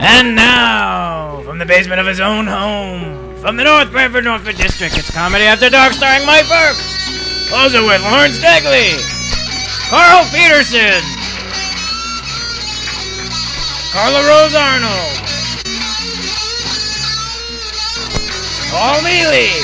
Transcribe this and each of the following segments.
And now, from the basement of his own home, from the North Branford and Northford district, it's Comedy After Dark starring Mike Burke. Close it with Lawrence Degley, Carl Peterson, Carla Rose Arnold, Paul Mealy,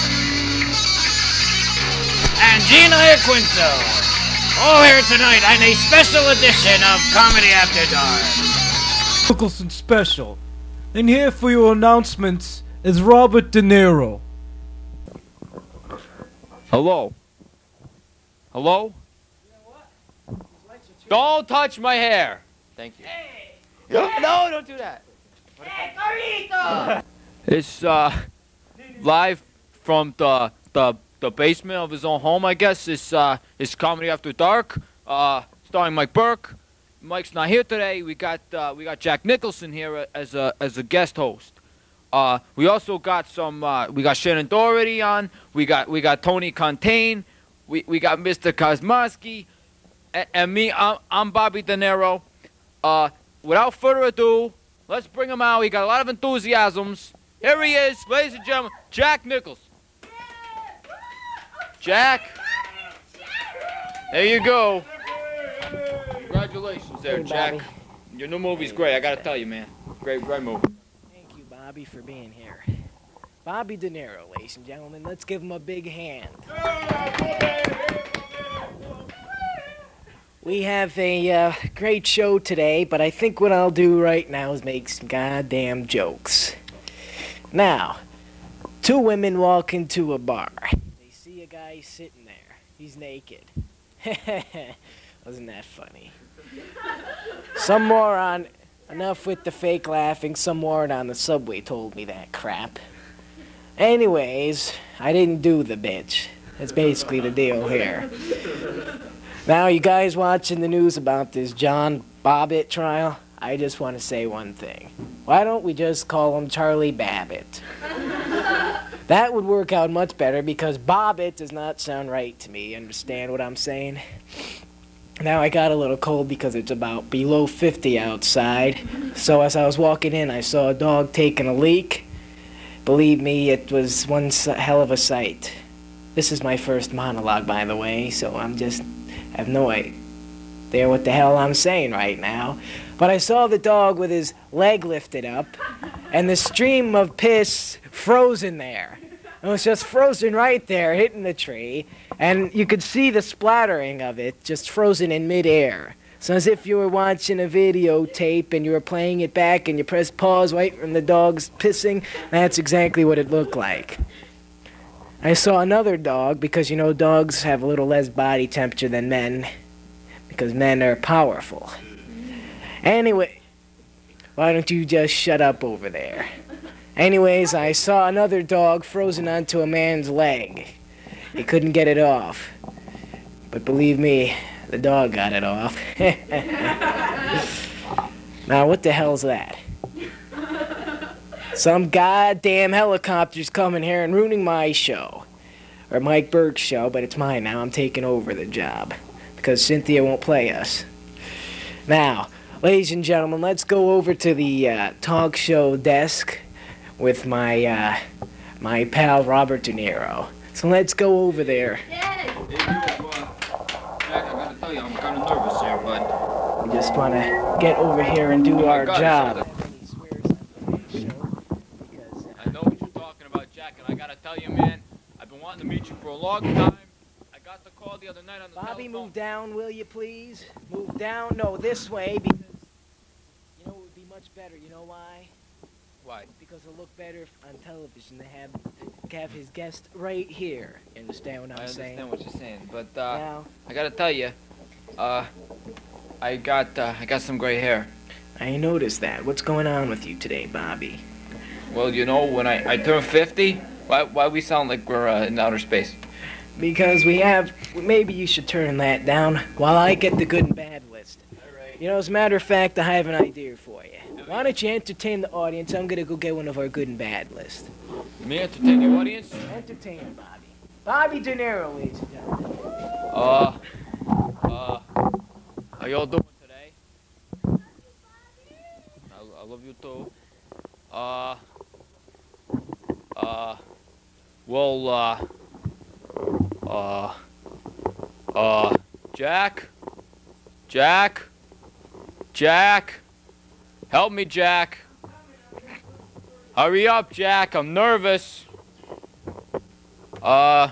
and Gina Iaquinto. All here tonight on a special edition of Comedy After Dark. Nicholson special. And here for your announcements is Robert DeNiro. Hello? Hello? Don't touch my hair. Thank you. Hey! No, don't do that. Hey, Carlito! It's live from the basement of his own home, I guess. It's Comedy After Dark, starring Mike Burke. Mike's not here today. We got Jack Nicholson here as a guest host. We also got we got Shannon Daughtery on. We got Tawny Kitaen. We got Mr. Kosmosky, and me. I'm Bobby DeNiro. Without further ado, let's bring him out. He got a lot of enthusiasms. Here he is, ladies and gentlemen, Jack Nicholson. Jack, there you go. Congratulations there, Jack. Bobby. Your new movie's great, I gotta tell you, man. Great movie. Thank you, Bobby, for being here. Bobby DeNiro, ladies and gentlemen. Let's give him a big hand. We have a great show today, but I think what I'll do right now is make some goddamn jokes. Now, two women walk into a bar. They see a guy sitting there. He's naked. Wasn't that funny? Some moron, enough with the fake laughing, some moron on the subway told me that crap. Anyways, I didn't do the bitch. That's basically the deal here. Now, you guys watching the news about this John Bobbitt trial? I just want to say one thing. Why don't we just call him Charlie Babbitt? That would work out much better because Bobbitt does not sound right to me. Understand what I'm saying? Now, I got a little cold because it's about below 50 outside. So as I was walking in, I saw a dog taking a leak. Believe me, it was one hell of a sight. This is my first monologue, by the way, so I have no idea what the hell I'm saying right now. But I saw the dog with his leg lifted up, and the stream of piss frozen there. It was just frozen right there, hitting the tree, and you could see the splattering of it, just frozen in midair. So as if you were watching a videotape and you were playing it back and you press pause right when the dog's pissing, that's exactly what it looked like. I saw another dog, because, you know, dogs have a little less body temperature than men, because men are powerful. Anyway, why don't you just shut up over there? Anyways, I saw another dog frozen onto a man's leg. He couldn't get it off. But believe me, the dog got it off. Now, what the hell's that? Some goddamn helicopter's coming here and ruining my show. Or Mike Burke's show, but it's mine now. I'm taking over the job. Because Cynthia won't play us. Now, ladies and gentlemen, let's go over to the talk show desk with my my pal Robert DeNiro. So let's go over there. Jack, I gotta tell you, I'm kind of nervous here, but We just want to get over here and do our job. I know what you're talking about, Jack, and I gotta tell you, man, I've been wanting to meet you for a long time. I got the call the other night on the Bobby, telephone. move down, will you please? Move down. No, this way, because, you know, it would be much better. You know why? Why? Because it'll look better on television to have his guest right here. You understand what I'm saying? I understand what you're saying, but Now, I gotta tell you, I got some gray hair. I noticed that. What's going on with you today, Bobby? Well, you know, when I turn 50, why we sound like we're in outer space? Because maybe you should turn that down while I get the good and bad list. You know, as a matter of fact, I have an idea for you. Why don't you entertain the audience? I'm gonna go get one of our good and bad list. Me entertain the audience? Entertain Bobby. Bobby DeNiro, ladies and gentlemen. How y'all doing today? A love you too. Well, Jack, help me, Jack. Hurry up, Jack, I'm nervous. Well,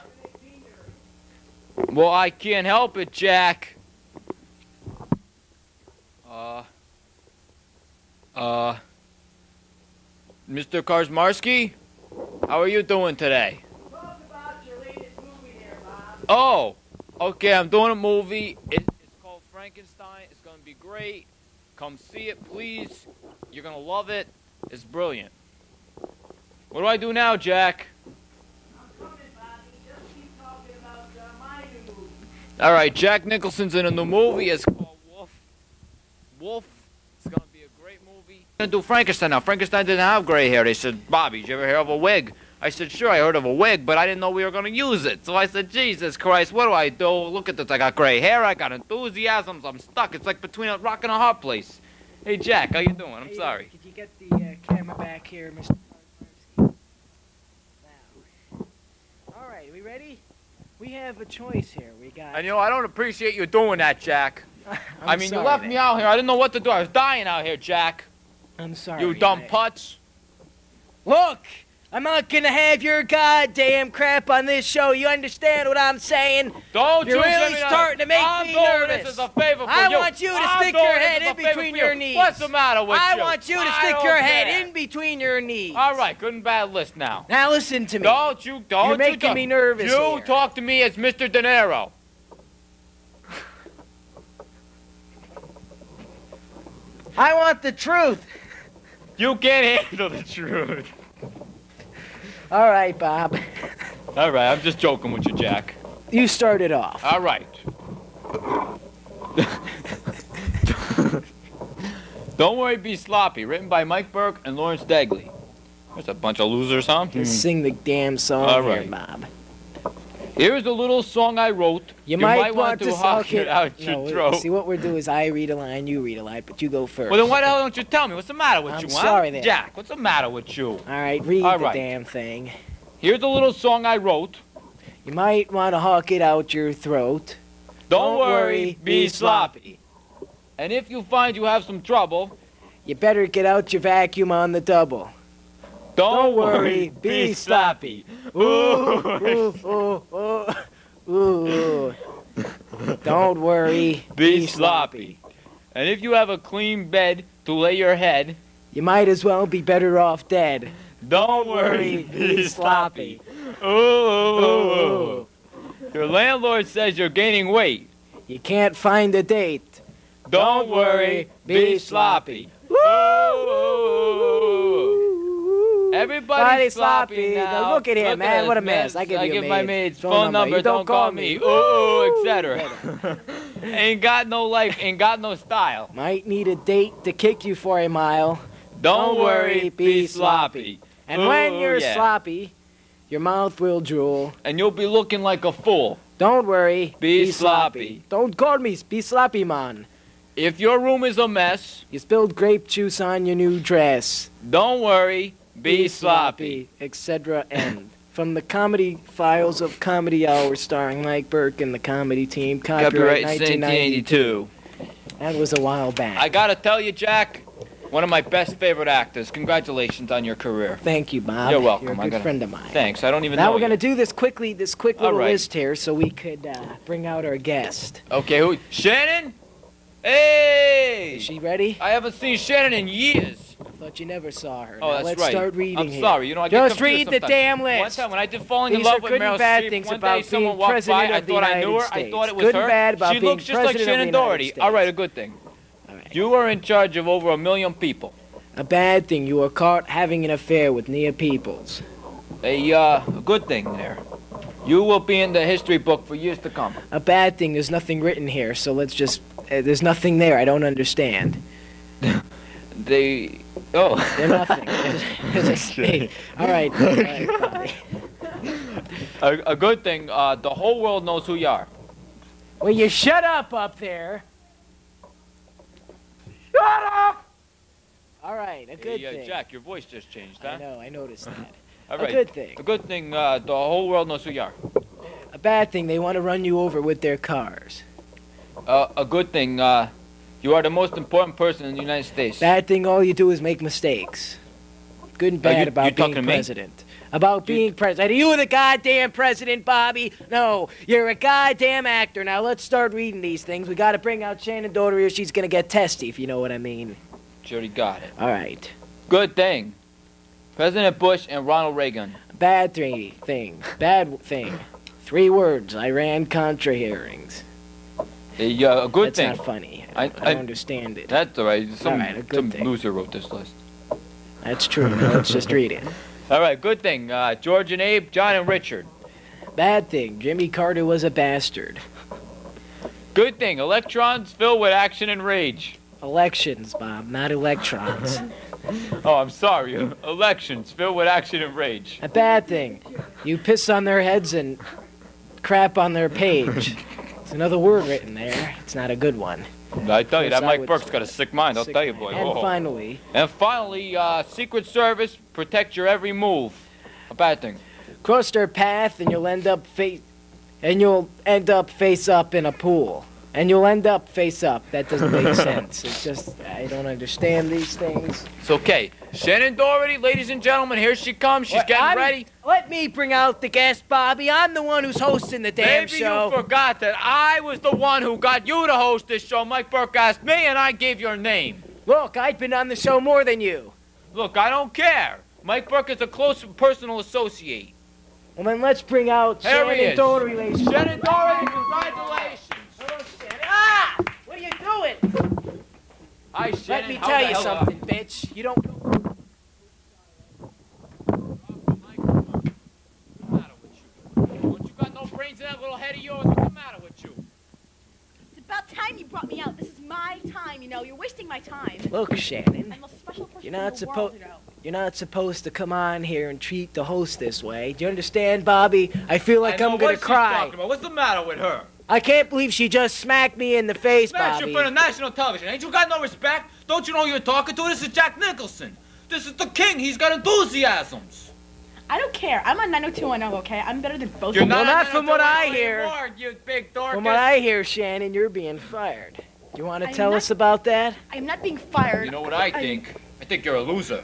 I can't help it, Jack. Mr. Karsmarsky, how are you doing today? Talk about your latest movie there, Bob. Oh, okay, I'm doing a movie. It's called Frankenstein. It's going to be great. Come see it, please. You're going to love it. It's brilliant. What do I do now, Jack? I'm coming, Bobby. Just keep talking about my new movie. All right, Jack Nicholson's in a new movie. It's called Wolf. It's going to be a great movie. I'm going to do Frankenstein now. Frankenstein didn't have gray hair. They said, Bobby, did you ever hear of a wig? I said, sure, I heard of a wig, but I didn't know we were going to use it. So I said, Jesus Christ, what do I do? Look at this. I got gray hair. I got enthusiasms. I'm stuck. It's like between a rock and a hard place. Hey, Jack, how you doing? I'm sorry. Could you get the camera back here, Mr. Now. All right, we ready? We have a choice here. We got... And, I don't appreciate you doing that, Jack. I mean, you sorry, left man. me out here. I didn't know what to do. I was dying out here, Jack. I'm sorry. You dumb man. putz. Look! I'm not gonna have your goddamn crap on this show. You understand what I'm saying? Don't You're you really give me that. starting to make I'm me doing nervous. This as a favor for I you. want you to I'm stick doing your this head as a in favor between for your you. knees. What's the matter with you? I want you to I stick don't your head care. in between your knees. All right, good and bad list now. Now listen to me. Don't you You're making me nervous You here. talk to me as Mr. DeNiro. I want the truth. You can't handle the truth. All right, Bob. All right, I'm just joking with you, Jack. You started off. All right. Don't worry, be sloppy. Written by Mike Burke and Lawrence Degley. There's a bunch of losers, huh? Just sing the damn song All here, right. Bob. Here's a little song I wrote. You might want to hawk okay, it out your no, throat. See, what we'll do is I read a line, you read a line, but you go first. Well, then why the hell don't you tell me? What's the matter with I'm you, sorry huh? then. Jack, what's the matter with you? All right, read All the right. damn thing. Here's a little song I wrote. You might want to hawk it out your throat. Don't worry, be sloppy. And if you find you have some trouble, You better get out your vacuum on the double. don't worry, be sloppy. Ooh, ooh, ooh, ooh, ooh. Don't worry, Be sloppy. And if you have a clean bed to lay your head, You might as well be better off dead. don't worry, be sloppy. Ooh. Your landlord says you're gaining weight. You can't find a date. Don't worry, be sloppy. Ooh. Everybody's sloppy now. Look at him, man. this What a mess. I give you give a my maid's maid's phone number. You Don't call me. Ooh, etc. Ain't got no life. Ain't got no style. Might need a date to kick you for a mile. Don't worry, be sloppy. And when Ooh, you're yeah. sloppy, your mouth will drool. And you'll be looking like a fool. Don't worry, Be sloppy. Don't call me, be sloppy, man. If your room is a mess, You spilled grape juice on your new dress. don't worry, be sloppy. etc. End. From the comedy files of Comedy Hour, starring Mike Burke and the comedy team. Copyright 1992. 1982. That was a while back. I gotta tell you, Jack, one of my best favorite actors. Congratulations on your career. Thank you, Bob. You're welcome. You're a I good gotta- friend of mine. Thanks. I don't even Now know we're going to you. do this quick All little right. list here so we could bring out our guest. Okay, who? Shannon? Hey! Is she ready? I haven't seen Shannon in years. I thought you never saw her. Oh, Now that's let's right. start reading I'm here. sorry. I get Just confused read the sometimes. damn One list. time when I did Falling in These Love are with good and Meryl bad Streep, things one about day someone being walked president by, I of the thought I knew United her, I States. thought it was Good her. and bad about She being looks just like president of Shannon the United Daughtery. States. All right, a good thing. All right. You are in charge of over 1 million people. A bad thing, you were caught having an affair with Nia Peoples. A good thing there. You will be in the history book for years to come. A bad thing, there's nothing written here, so let's just... there's nothing there, I don't understand. They... Oh. They're nothing. There's a snake. All right, Bobby. A good thing, the whole world knows who you are. Will you shut up there? Shut up! All right. right, a good thing. Jack, your voice just changed, huh? I know, I noticed that. All right. A good thing. A good thing, the whole world knows who you are. A bad thing, they want to run you over with their cars. A good thing, you are the most important person in the United States. Bad thing, all you do is make mistakes. Good and bad about being president. About being president. Are you the goddamn president, Bobby? No, you're a goddamn actor. Now let's start reading these things. We got to bring out Shannon, Daughtery, or she's going to get testy, if you know what I mean. She already got it. All right. Good thing. President Bush and Ronald Reagan. Bad thing. Bad thing. 3 words. Iran-Contra hearings. A good thing. That's not funny. I don't understand it. That's all right. Some good thing. loser wrote this list. That's true. Now let's just read it. All right, good thing. George and Abe, John and Richard. Bad thing. Jimmy Carter was a bastard. Good thing. Electrons filled with action and rage. Elections, Bob, not electrons. Oh, I'm sorry. Elections filled with action and rage. A bad thing. You piss on their heads and crap on their page. There's another word written there. It's not a good one. I tell you, that Mike Burke's got a sick mind. I'll tell you, boy. And finally, Secret Service, protect your every move. A bad thing. Cross their path, and you'll end up face up in a pool. And you'll end up face up. That doesn't make sense. It's just I don't understand these things. It's okay. Shannon Daughtery, ladies and gentlemen, here she comes. She's getting ready. Let me bring out the guest, Bobby. I'm the one who's hosting the damn show. Maybe you forgot that I was the one who got you to host this show. Mike Burke asked me, and I gave your name. Look, I've been on the show more than you. Look, I don't care. Mike Burke is a close personal associate. Well, then let's bring out Shannon Daughtery, ladies. Shannon Daughtery, congratulations. Ah! What are you doing? Hi, Shannon. Let me tell you something, bitch. You don't... Brains in that little head of yours. What's the matter with you? It's about time you brought me out. This is my time, you know. You're wasting my time. Look, Shannon. I'm a special person you're not supposed to come on here and treat the host this way. Do you understand, Bobby? I feel like I'm going to cry. What's the matter with her? I can't believe she just smacked me in the face, Smacked Bobby. you in front of national television. Ain't you got no respect? Don't you know who you're talking to? This is Jack Nicholson. This is the king. He's got enthusiasms. I don't care. I'm on 90210, okay? I'm better than both of you. You're not from what I hear. Anymore, you big dorcas. From what I hear, Shannon, you're being fired. Do you want to tell us about that? I'm not being fired. You know what I think? I think you're a loser.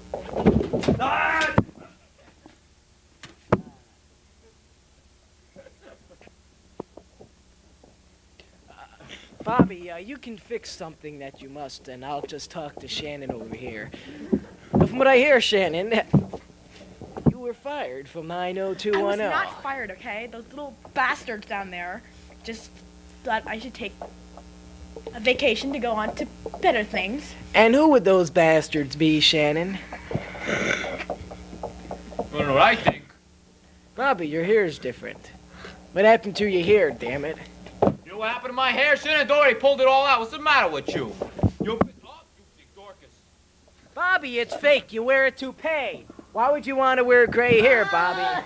Bobby, you can fix something that you must, and I'll just talk to Shannon over here. But from what I hear, Shannon, you were fired from 90210. I was not fired, okay? Those little bastards down there just thought I should take a vacation to go on to better things. And who would those bastards be, Shannon? I don't know what I think. Bobby, your hair's different. What happened to your hair, damn it? You know what happened to my hair? Shannon Daughtery pulled it all out. What's the matter with you? You big dorcas. Bobby, it's fake. You wear a toupee. Why would you want to wear gray hair, Bobby?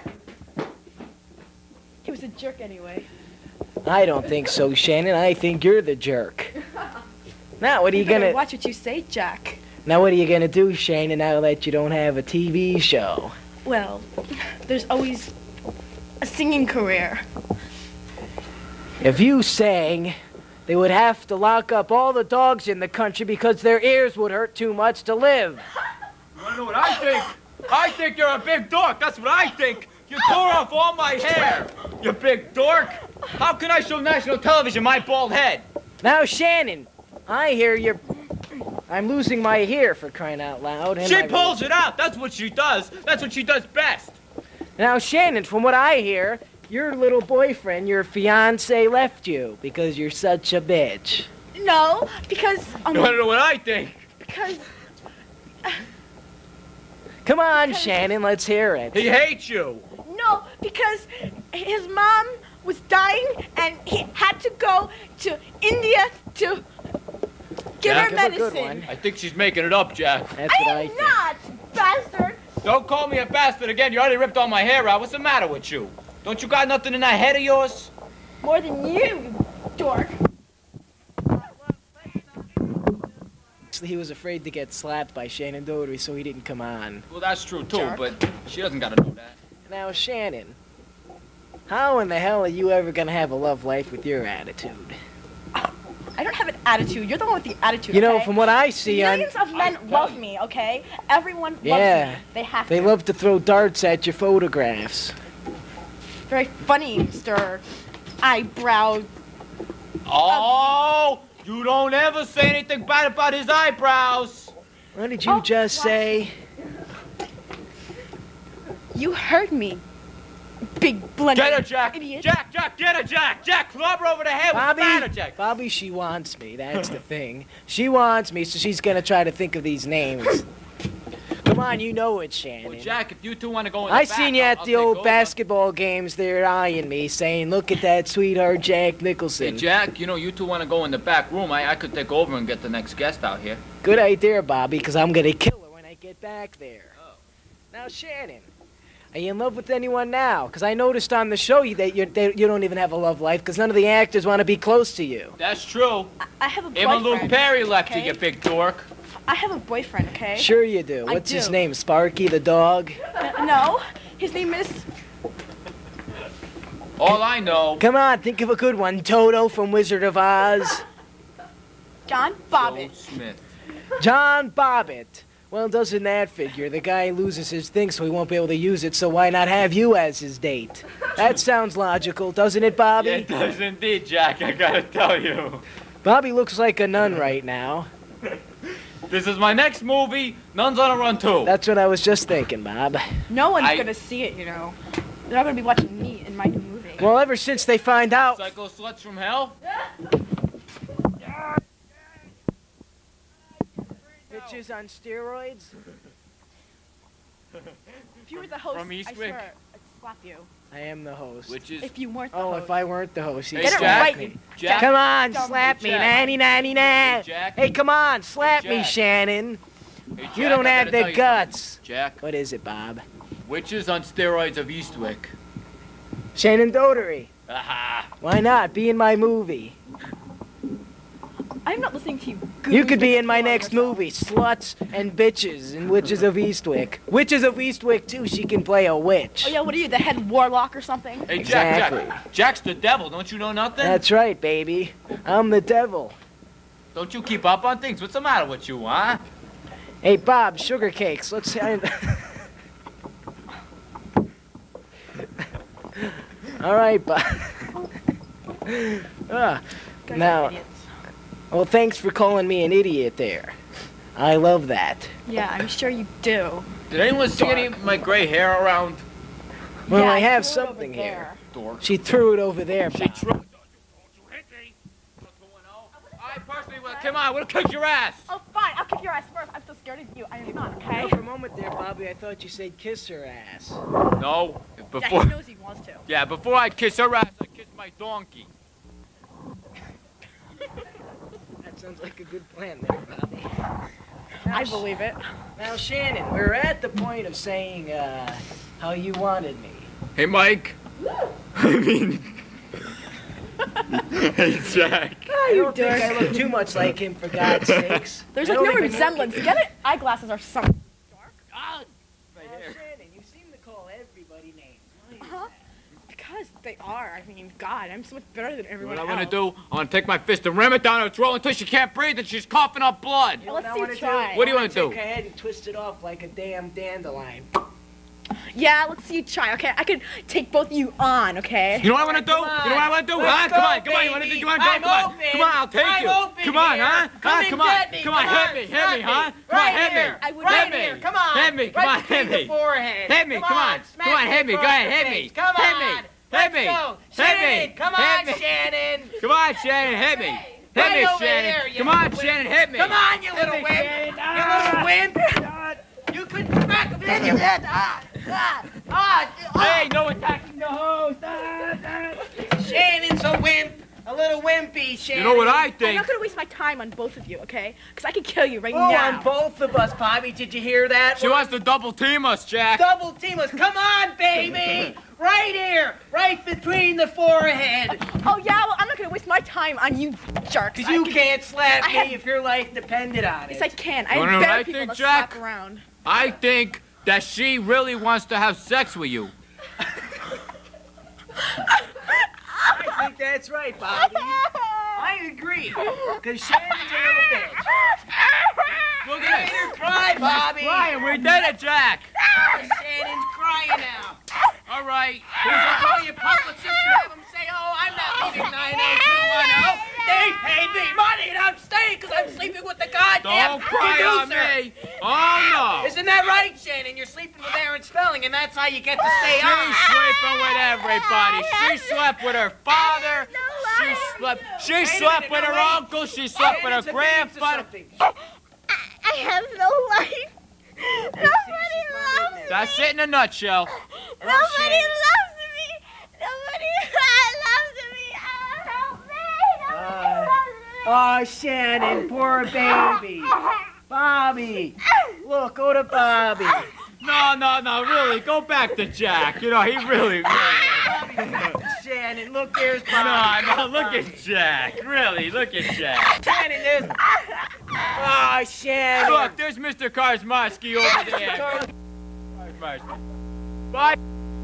He was a jerk anyway. I don't think so, Shannon. I think you're the jerk. Now, what are you gonna... Watch what you say, Jack. Now, what are you gonna do, Shannon, now that you don't have a TV show? Well, there's always a singing career. If you sang, they would have to lock up all the dogs in the country because their ears would hurt too much to live. You wanna know what I think? I think you're a big dork. That's what I think. You tore off all my hair, you big dork. How can I show national television my bald head? Now, Shannon, I hear you're... I'm losing my hair, for crying out loud. And she pulls it out. That's what she does. That's what she does best. Now, Shannon, from what I hear, your little boyfriend, your fiancé, left you because you're such a bitch. No, because... You want to know what I think? Because... Come on, Shannon, let's hear it. He hates you. No, because his mom was dying and he had to go to India to give her medicine. I think she's making it up, Jack. That's what I think. Not, bastard. Don't call me a bastard again. You already ripped all my hair out. What's the matter with you? Don't you got nothing in that head of yours? More than you, dork. He was afraid to get slapped by Shannon Daughtery, so he didn't come on. Well, that's true, too, Jerk. but she doesn't gotta know that. Now, Shannon, how in the hell are you ever gonna have a love life with your attitude? I don't have an attitude. You're the one with the attitude. You know, okay? from what I see Millions of men love me, okay? Everyone loves me. They have they to. love to throw darts at your photographs. Very funny, Mr. Eyebrow. Oh! You don't ever say anything bad about his eyebrows! What did you just say? You heard me. Big blunder. Get her, Jack! Idiot. Jack, get her, Jack! Jack, club her over the head with the batter, Jack! Bobby, she wants me. That's the thing. She wants me, so she's gonna try to think of these names. Come on, you know it, Shannon. Well, Jack, if you two want to go in the I back, seen you at I'll the take old over. basketball games. They're eyeing me, saying, "Look at that sweetheart, Jack Hey, Nicholson." Jack, you know, you two want to go in the back room. I could take over and get the next guest out here. Good idea, Bobby, because I'm gonna kill her when I get back there. Oh. Now, Shannon, are you in love with anyone now? Because I noticed on the show that you don't even have a love life because none of the actors want to be close to you. That's true. I have a boyfriend. Even Luke Perry left okay? you big dork. I have a boyfriend, okay? Sure you do. I What's his do. name? Sparky the dog? No, his name is... All I know... Come on, think of a good one. Toto from Wizard of Oz. John Joe Bobbitt. Smith. John Bobbitt. Well, doesn't that figure? The guy loses his thing, so he won't be able to use it, so why not have you as his date? That sounds logical, doesn't it, Bobby? It does indeed, Jack, I gotta tell you. Bobby looks like a nun right now. This is my next movie, Nuns on a Run 2. That's what I was just thinking, Bob. No one's gonna see it, you know. They're not gonna be watching me in my new movie. Well, ever since they find out... Psycho Sluts from Hell? Bitches on steroids? If you were the host, From I Eastwick. swear, I'd slap you. I am the host. Which is... If you weren't the Oh, host. if I weren't the host, you'd Hey, Get it Jack. right. me. Jack. Come on, Don't- slap Hey, me. Jack. Nanny, nanny, nanny. Jack. Hey, come on, slap me, Jack. Shannon. Hey, Jack, You don't I have gotta the tell you guts. something. Jack, What is it, Bob? Witches on Steroids of Eastwick. Shannon Daughtery. Aha. Why not? Be in my movie. I'm not listening to you. You could be in my goons next yourself. movie, Sluts and Bitches and Witches of Eastwick. Witches of Eastwick, too. She can play a witch. Oh yeah, what are you, the head warlock or something? Hey, Jack, Exactly. Jack. Jack's the devil, don't you know nothing? That's right, baby. I'm the devil. Don't you keep up on things? What's the matter with you, huh? Hey, Bob, sugar cakes. Let's... All right, Bob. Guys are Now, idiots. well, thanks for calling me an idiot there. I love that. Yeah, I'm sure you do. Did anyone see any of my gray hair around? Well, Yeah, I have threw it over something there. here. Dork. She threw it over there, She Bob. threw it. Don't you hit me. What's going on? I personally will. Come on, we'll kick your ass. Oh, fine, I'll kick your ass first. I'm so scared of you. I am not, okay? No, for a moment there, Bobby, I thought you said kiss her ass. No, Yeah, before. he knows he wants to. Yeah, before I kiss her ass, I kiss my donkey. That sounds like a good plan there, Bobby. I believe it. Now, Shannon, we're at the point of saying how you wanted me. Hey, Mike. I mean. Hey, Jack. I don't think I look too much like him, for God's sakes. There's I like don't no even resemblance. look- Get it? Eyeglasses are something. Ah, Now, right here. Shannon, you seem to call everybody names. Why is Uh-huh. Because they are. I mean, God, I'm so much better than everyone What else. I'm gonna do, I'm gonna take my fist and ram it down her throat until she can't breathe and she's coughing up blood. You know Let's what I see wanna you try. What do you wanna Take do? her head and twist it off like a damn dandelion. Yeah, let's see you try, okay? I can take both of you on, okay? You know what I wanna do? You know what I wanna do? Let's Huh? go, Come on, come on. You wanna do? baby. You wanna go? I'm Come on. open. Come on, I'll take I'm you. open Come on, here. huh? Come Huh? and Come on. get me. Come on, Come hit on, me, hit slap me, huh? me. Come on, Right hit here. me. I would Right Hit me. here. Come on. Hit me. Come Right on, between hit me. the forehead. Hit me, come on. Smack Come on, hit me. Go across ahead, the hit me. face. Come Hit on. me. Hit Let's me. go. Hit Shannon, me. come on, Hit me. Shannon. Come on, Shannon, hit me. Hit Right me, over Shannon. there, you Come on, wimp. Shannon, hit me. Come on, you little me, wimp. Shannon. You little wimp. You could smack him in your head. Hey, no attacking the host. Shannon's a wimp. A little wimpy, Shannon. You know what I I'm think? not gonna waste my time on both of you, okay? Because I can kill you right Oh, now. on both of us, Bobby. Did you hear that? She wants to double team us, Jack. Double team us. Come on, baby. Right here. Right between the forehead. Oh, yeah, well, I'm not gonna gonna waste my time on you jerks. Because you can't slap me if your life depended on it. Yes, I can. I You wanna know have what better I people think, to Jack? slap around. I think that she really wants to have sex with you. I think that's right, Bobby. I agree. Because Shannon's a little bitch. Look at Her cry, Bobby. Ryan, we did it, Jack. Shannon's crying now. All right. I'll call your publicist and have him say, oh, I'm not leaving 90210. They paid me money and I'm staying because I'm sleeping with the goddamn Don't cry on producer. me. Oh, no. Isn't that right, Shannon? You're sleeping with Aaron Spelling and that's how you get to stay She's on. sleeping with everybody. She slept with her father. She slept with her uncle. She slept with her grandfather. I have no life. Nobody loves me. That's it in a nutshell. Nobody loves me. Nobody loves me. Help me. Nobody loves me. Oh, Shannon, poor baby. Bobby. Look, go to Bobby. No, really. Go back to Jack. You know, he really. Shannon, look, there's Bobby. No, look at Jack. Really, look at Jack. Shannon, there's... Oh, Shannon. Look, there's Mr. Karsmarsky over there. Karsmarsky. Bye.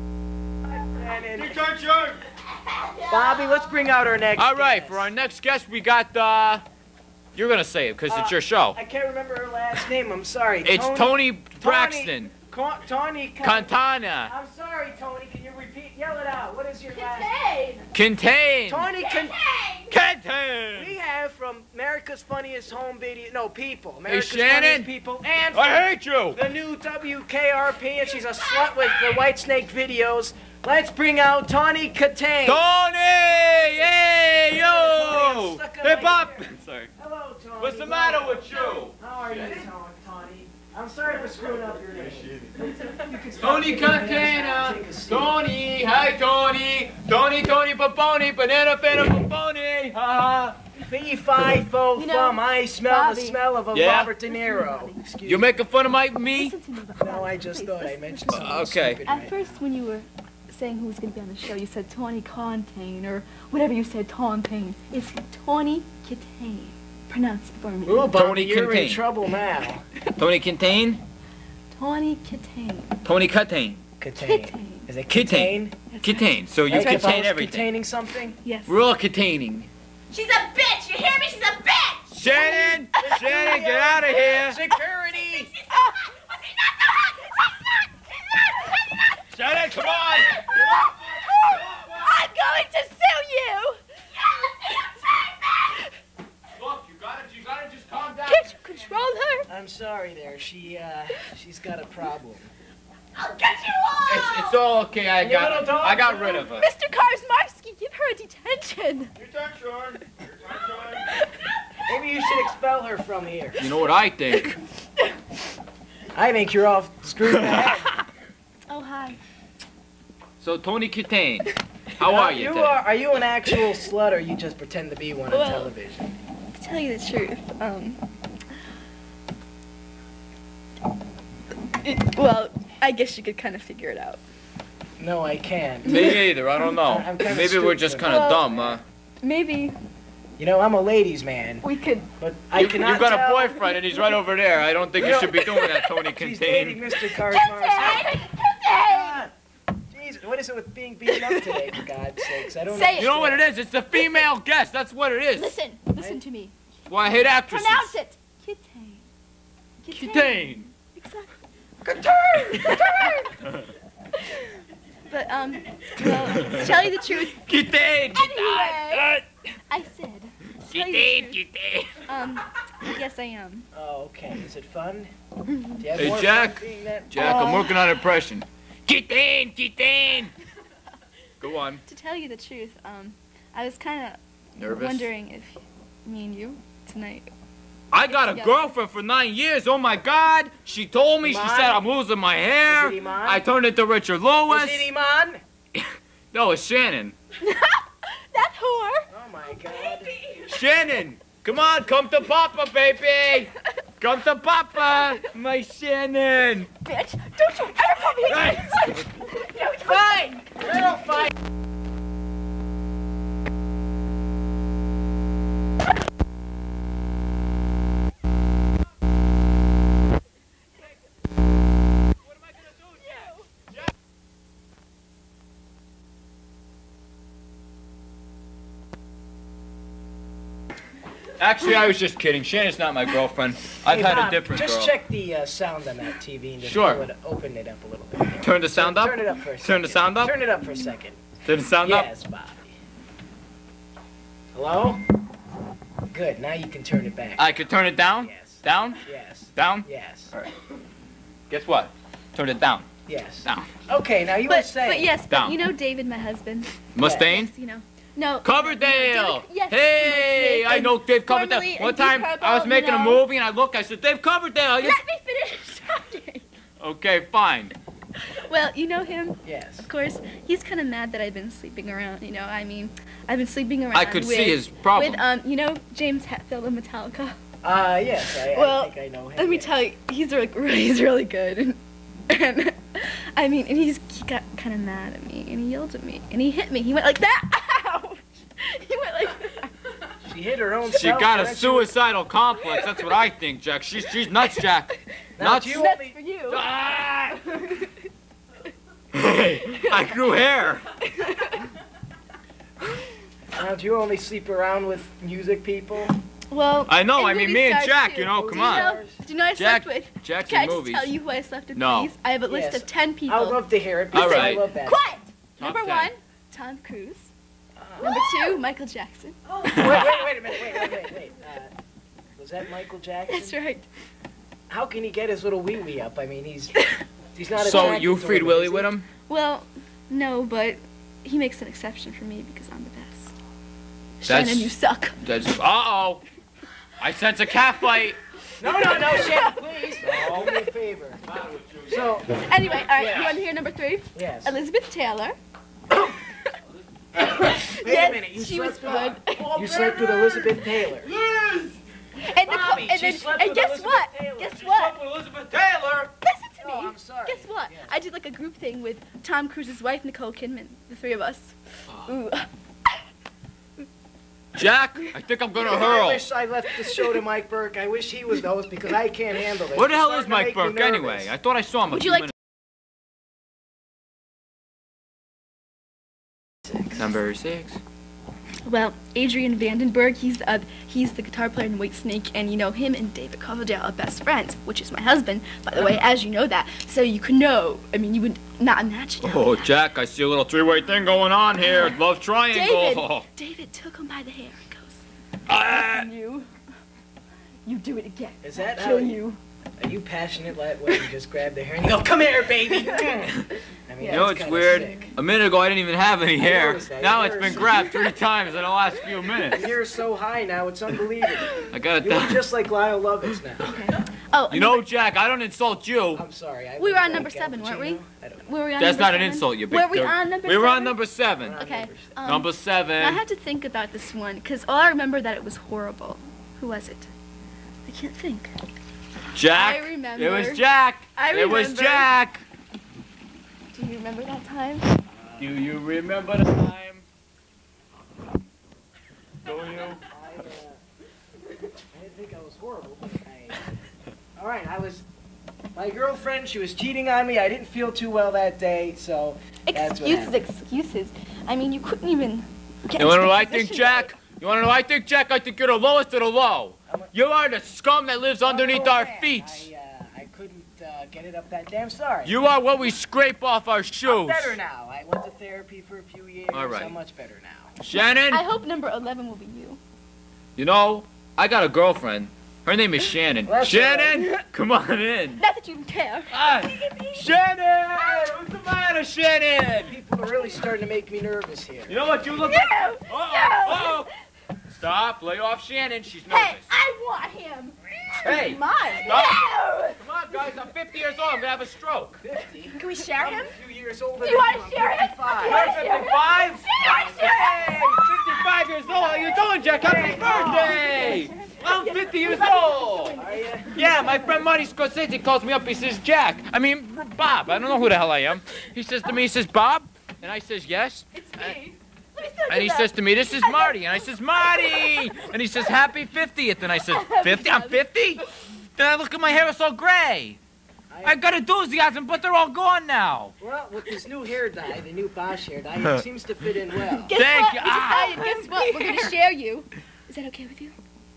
Shannon. Bobby, let's bring out our next All right, guest. for our next guest, we got, you're going to say it because it's your show. I can't remember her last name. I'm sorry. It's Tony Braxton. Tawny. Cantana. I'm sorry, Tony. Can you repeat? Yell it out. What is your last name? Contain. Tawny Contain. We have from America's Funniest Home Video... No, People. America's Shannon. Funniest People. And from I hate you. the new WKRP, and she's a slut with the White Snake videos. Let's bring out Tawny Kitaen. Tony! Hey, yo! Stuck in Hey, my Bob! ear. Sorry. Hello, Tawny. What's the matter with you? How are you, Tawny? I'm sorry for screwing up your name. Tony Cantana. Tony. Hi, Tony. Tony, Paponi. Banana, Paponi. Ha ha. Fee, fi, fo, You know, fum. I smell the Bobby. smell of a Yeah? Robert DeNiro. Excuse You making fun of me? Listen to me. No, I just thought I mentioned something Okay. stupid. At first, when you were saying who was going to be on the show, you said Tawny Contain, or whatever you said, Tauntain. It's Tawny Kitaen. Pronounce it for me. Ooh, Bobby, Tony you're in Kitaen. trouble now. Tony Contain. Tawny Kitaen. Tony Kitaen. Kitaen. Is it Kitaen. Kitaen? Contain. So you Like if I contain was everything. containing something? Yes. We're all containing. She's a bitch. You hear me? She's a bitch. Shannon! Shannon, get out of here! Security! Shannon, come on! I'm going to sue you. Look, you gotta just calm down. Can't you control her? I'm sorry there. She's got a problem. I'll get you all. It's all okay. I And your little dog, I got too? rid of her. Mr. Karsmarsky, give her a detention. Your turn, Sean. Your turn, Sean. Maybe you should expel her from here. You know what I think? I think you're all screwed in the head. Oh, hi. So Tony Kitaen, how are you today? Are you an actual slut or you just pretend to be one on Well- television? To tell you the truth, well, I guess you could kind of figure it out. No, I can't. Me either. I don't know. I'm kinda Maybe we're just stupid. kind of dumb, huh? Maybe You know, I'm a ladies' man, we could. but I You cannot got a tell. boyfriend and he's right over there. I don't think you should be doing that, Tony She's dating Kitaen. Mr. Karsmarsky. Jesus, what is it with being beaten up today, for God's sakes? I don't Say it. You know what it is? It's the female guest. That's what it is. Listen to me. Why I hate actresses. Pronounce it. Kitaen. Kitaen. Exactly. But, well, to tell you the truth, Kitaen. Anyway. I said. To tell you the truth, Kitaen. yes, I am. Oh, okay. Is it fun? Do you have Hey, more Jack. fun being that? Jack, I'm working on an impression. Kitaen. Go on. To tell you the truth, I was kind of Nervous? wondering if me and you tonight. I got a Yeah. girlfriend for 9 years. Oh my God! She told me. She Iman? said I'm losing my hair. Is it Iman? I turned into Richard Lewis. Is it Iman? No, it's Shannon. That whore. Oh my God. Shannon, come on, come to Papa, baby. Come to Papa, my Shannon. Bitch, don't you ever call me a Hey. bitch. Fine. Little fight. Actually, I was just kidding. Shannon's not my girlfriend. I've had Bob, a different just girl. check the sound on that TV and just Sure. open it up a little bit. Turn the sound up? Turn it up for a second. Turn the sound up? Turn it up for a second. Turn the sound up? Yes, Bobby. Hello? Good, now you can turn it back. I could turn it down? Yes. Down? Yes. Down? Yes. All right. Guess what? Turn it down. Yes. Down. Okay, now you were saying. But yes, Down. you know David, my husband. Mustaine? Yes, you know. No. Coverdale! Yes. Hey, I know Dave Coverdale. Formerly One in time Deep I was Purple, making you a know. movie and I looked, I said, Dave Coverdale. Let me finish talking. Okay, fine. Well, you know him. Yes. Of course, he's kind of mad that I've been sleeping around. You know, I mean, I've been sleeping around. I could with, see his problem. With you know, James Hetfield of Metallica. Yes, I think I know him. Let me yes. tell you, he's really good. And I mean, and he got kind of mad at me, and he yelled at me, and he hit me. He went like that. Ouch! He went like that. She hit her own She self. got a didn't she? suicidal complex. That's what I think, Jack. She's nuts, Jack. Now, Nuts. do you That's only, for you. Ah! Hey, I grew hair. now, do you only sleep around with music people? Well, I know. and I mean, movie me and stars, Jack. too. You know, Do come you on. know- Do you know I Jack- slept with? Jack's Can I in just movies. tell you who I slept with, No. please? I have a list Yes. of 10 people. I would love to hear it. All because right. I love that. Quiet! Top Number 10. 1, Tom Cruise. Number 2, Michael Jackson. Wait a minute. Wait. Was that Michael Jackson? That's right. How can he get his little wee up? I mean, he's not. So attracted you to freed women, Willie is with he? him? Well, no, but he makes an exception for me because I'm the best. That's- Shannon, you suck. That's. Uh-oh. I sense a cat fight. No, Shannon, please. Do me a favor. So, Anyway, all right, Yeah. you want to hear number 3? yes. Elizabeth Taylor. Wait a minute. You she was slept good. You slept with Elizabeth Taylor. And, Bobby, she then, slept and with guess Elizabeth what? Taylor. Guess She what? slept with Elizabeth Taylor. Listen to me. Oh, I'm sorry. Guess what? Yes. I did like a group thing with Tom Cruise's wife, Nicole Kidman, the 3 of us. Ooh. Jack, I think I'm gonna I hurl. wish I left the show to Mike Burke. I wish he was the host because I can't handle it. Where the It's hell is starting to Mike make me Burke nervous. anyway? I thought I saw him a Would few you like minutes. Number 6. Well, Adrian Vandenberg, he's the guitar player in Whitesnake, and you know him and David Coverdale are best friends, which is my husband, by the way, as you know that. So you could know. I mean, you would not imagine. how Oh, that- Jack, I see a little three-way thing going on here. Love triangle. David took him by the hair and goes, Ah. you do it again. Is that I'll how kill you? Are you passionate like when you just grab their hair and you go, "Come here, baby"? I mean, You know, that's it's kinda weird. sick. A minute ago, I didn't even have any hair. noticed that. Now Yours- it's been grabbed 3 times in the last few minutes. And you're so high now, it's unbelievable. I got it You look down. just like Lyle Lovitz now. Oh, You know, Jack, I don't insult you. I'm sorry. I We were look on like number Al 7, weren't we? Pacino. I don't know. were we on That's number not an 7? insult, you big Were we dirt. on number We were on 7? number 7. Okay. Number I 7. had to think about this one because all I remember that it was horrible. Who was it? I can't think. Jack. I remember. It was Jack. I It was remember. Jack. Do you remember that time? Do you remember the time? Do you? I didn't think I was horrible. All right, my girlfriend, she was cheating on me. I didn't feel too well that day, so that's what happened. Excuses. I mean, you couldn't even get You wanna into know the what I think, position Jack? You wanna know what I think, Jack? I think you're the lowest of the low. You are the scum that lives underneath Oh, our man, feet. I couldn't get it up that damn. Sorry. You are what we scrape off our I'm shoes. better now. I went to therapy for a few years. All right. I'm much better now. Shannon, I hope number 11 will be you. you know, I got a girlfriend. Her name is Shannon. Well, that's Shannon, come on in. Not that you care. Ah, Shannon! What's the matter, Shannon? People are really starting to make me nervous here. You know what you look No! like? Uh-oh. Stop, lay off Shannon. She's nervous. Hey, I want him. Hey, Mine. stop. No! Come on, guys. I'm 50 years old. I'm going to have a stroke. 50. Can we share I'm him? a few years older Do you than want to share him? I'm You're 55. 55? Share him! Hey, 55 years old. How you doing, Jack? Happy birthday. I'm 50 years old. Are you? Yeah, my friend Marty Scorsese calls me up. He says, Jack. Bob. I don't know who the hell I am. He says to me, he says, Bob? And I says, yes. It's me. Let me still And do he that. says to me, this is Marty. And I says, Marty. And he says, happy 50th. And I says, 50? I'm 50? Then I look at my hair, it's all gray. I got enthusiasm, but they're all gone now. Well, with this new hair dye, the new Bosch hair dye, it seems to fit in well. Guess Thank what? you. We decided, guess what? We're going to share you. Is that okay with you?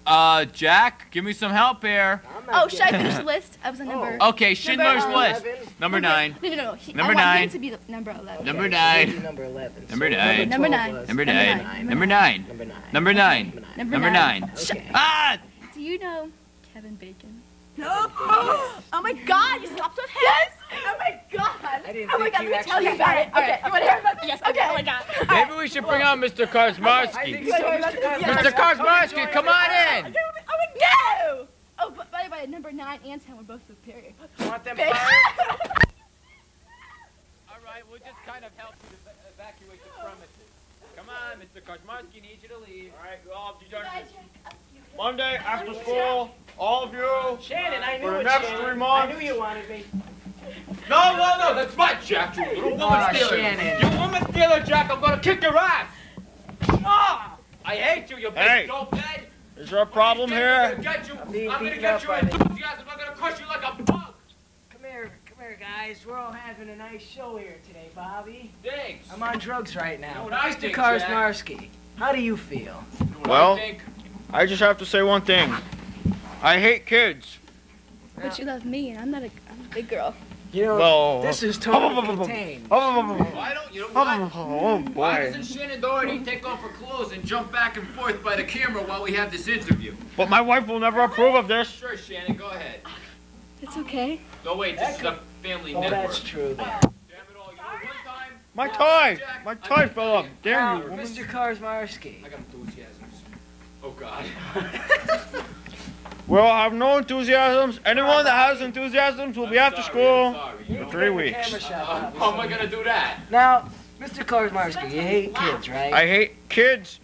Jack, give me some help here. Oh, should I finish the list? I was on number. Okay, Schindler's List. 11. Number 9. No. Number I want 9. him to be the number 11. Number Okay, 9. maybe number 11. Number So 9. Number 12 9. was- Number Number 9. nine. Number 9. Number 9. Number 9. Number Number 9. 9. Okay. Ah! Do you know Kevin Bacon? No. Oh my God! You slept with him? Yes. Oh my God. I didn't Oh my think God. you Let me tell actually you about it. did. Okay. You want to hear about this? Yes. Okay. Oh my God. Maybe we should bring out Mr. I Karsmarsky. think so, Mr. Karsmarsky. Mr. Karsmarsky, come on in. Oh my God. Oh, but by the way, number 9 and 10 were both superior. Want them Bitch. fired? All right, we'll just kind of help you to evacuate the premises. Come on, Mr. Karsmarsky needs you to leave. All right, you all have to join Bye, me. Jack. Monday after school, all of you. Shannon, I knew For the it, next Shannon. 3 months. I knew you wanted me. No, that's my Jack, you little woman Aw, stealer. Shannon. You woman stealer, Jack, I'm gonna kick your ass. Ah! I hate you, you Hey. big dope head. Is there a problem I'm here? gonna get you. being I'm gonna beaten get up you by the- enthusiasm. I'm gonna crush you like a bug. Come here, guys. We're all having a nice show here today, Bobby. Thanks. I'm on drugs right now. You know what I Mr. think, Karsmarsky, how do you feel? Well- I think. I just have to say one thing. I hate kids. But you love me, and I'm a big girl. You know, Well, this is totally contained. Why don't you know what? Oh Why boy. doesn't Shannon Daughtery take off her clothes and jump back and forth by the camera while we have this interview? But my wife will never approve of this. Sure, Shannon, go ahead. It's okay. No, wait, this is a family Oh, network. that's true. Damn it all, you know, one time. My tie! My tie fell off. Damn Now, you, woman. Mr. Karsmarsky. I got enthusiasms. Oh, God. We'll have no enthusiasms. Anyone that has enthusiasms will be after school for 3 weeks. Camera shot, How am I gonna do that? Now, Mr. Karsmarsky, you hate kids, right? I hate kids.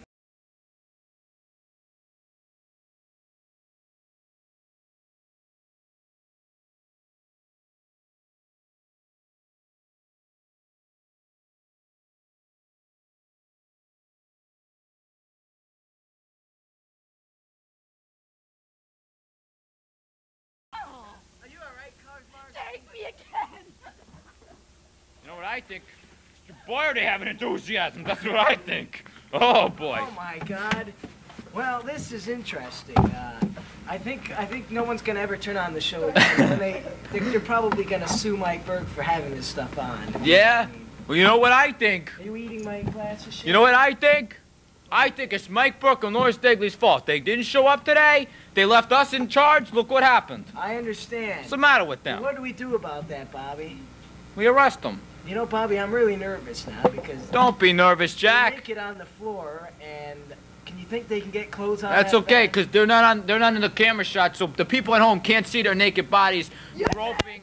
Are you alright, Karsmarsky? Take me again. You know what I think? Boy, are they having enthusiasm. That's what I think. Oh, boy. Oh my God. Well, this is interesting. I think no one's gonna ever turn on the show again. They're probably gonna sue Mike Burke for having this stuff on. Yeah? Well, you know what I think? Are you eating my glass of shit? You know what I think? I think it's Mike Burke and Lawrence Degley's fault. They didn't show up today. They left us in charge. Look what happened. I understand. What's the matter with them? What do we do about that, Bobby? We arrest them. You know, Bobby, I'm really nervous now because Don't be nervous, they're Jack. naked on the floor, and can you think they can get clothes on? That's that okay, fast? because they're not in the camera shot, so the people at home can't see their naked bodies groping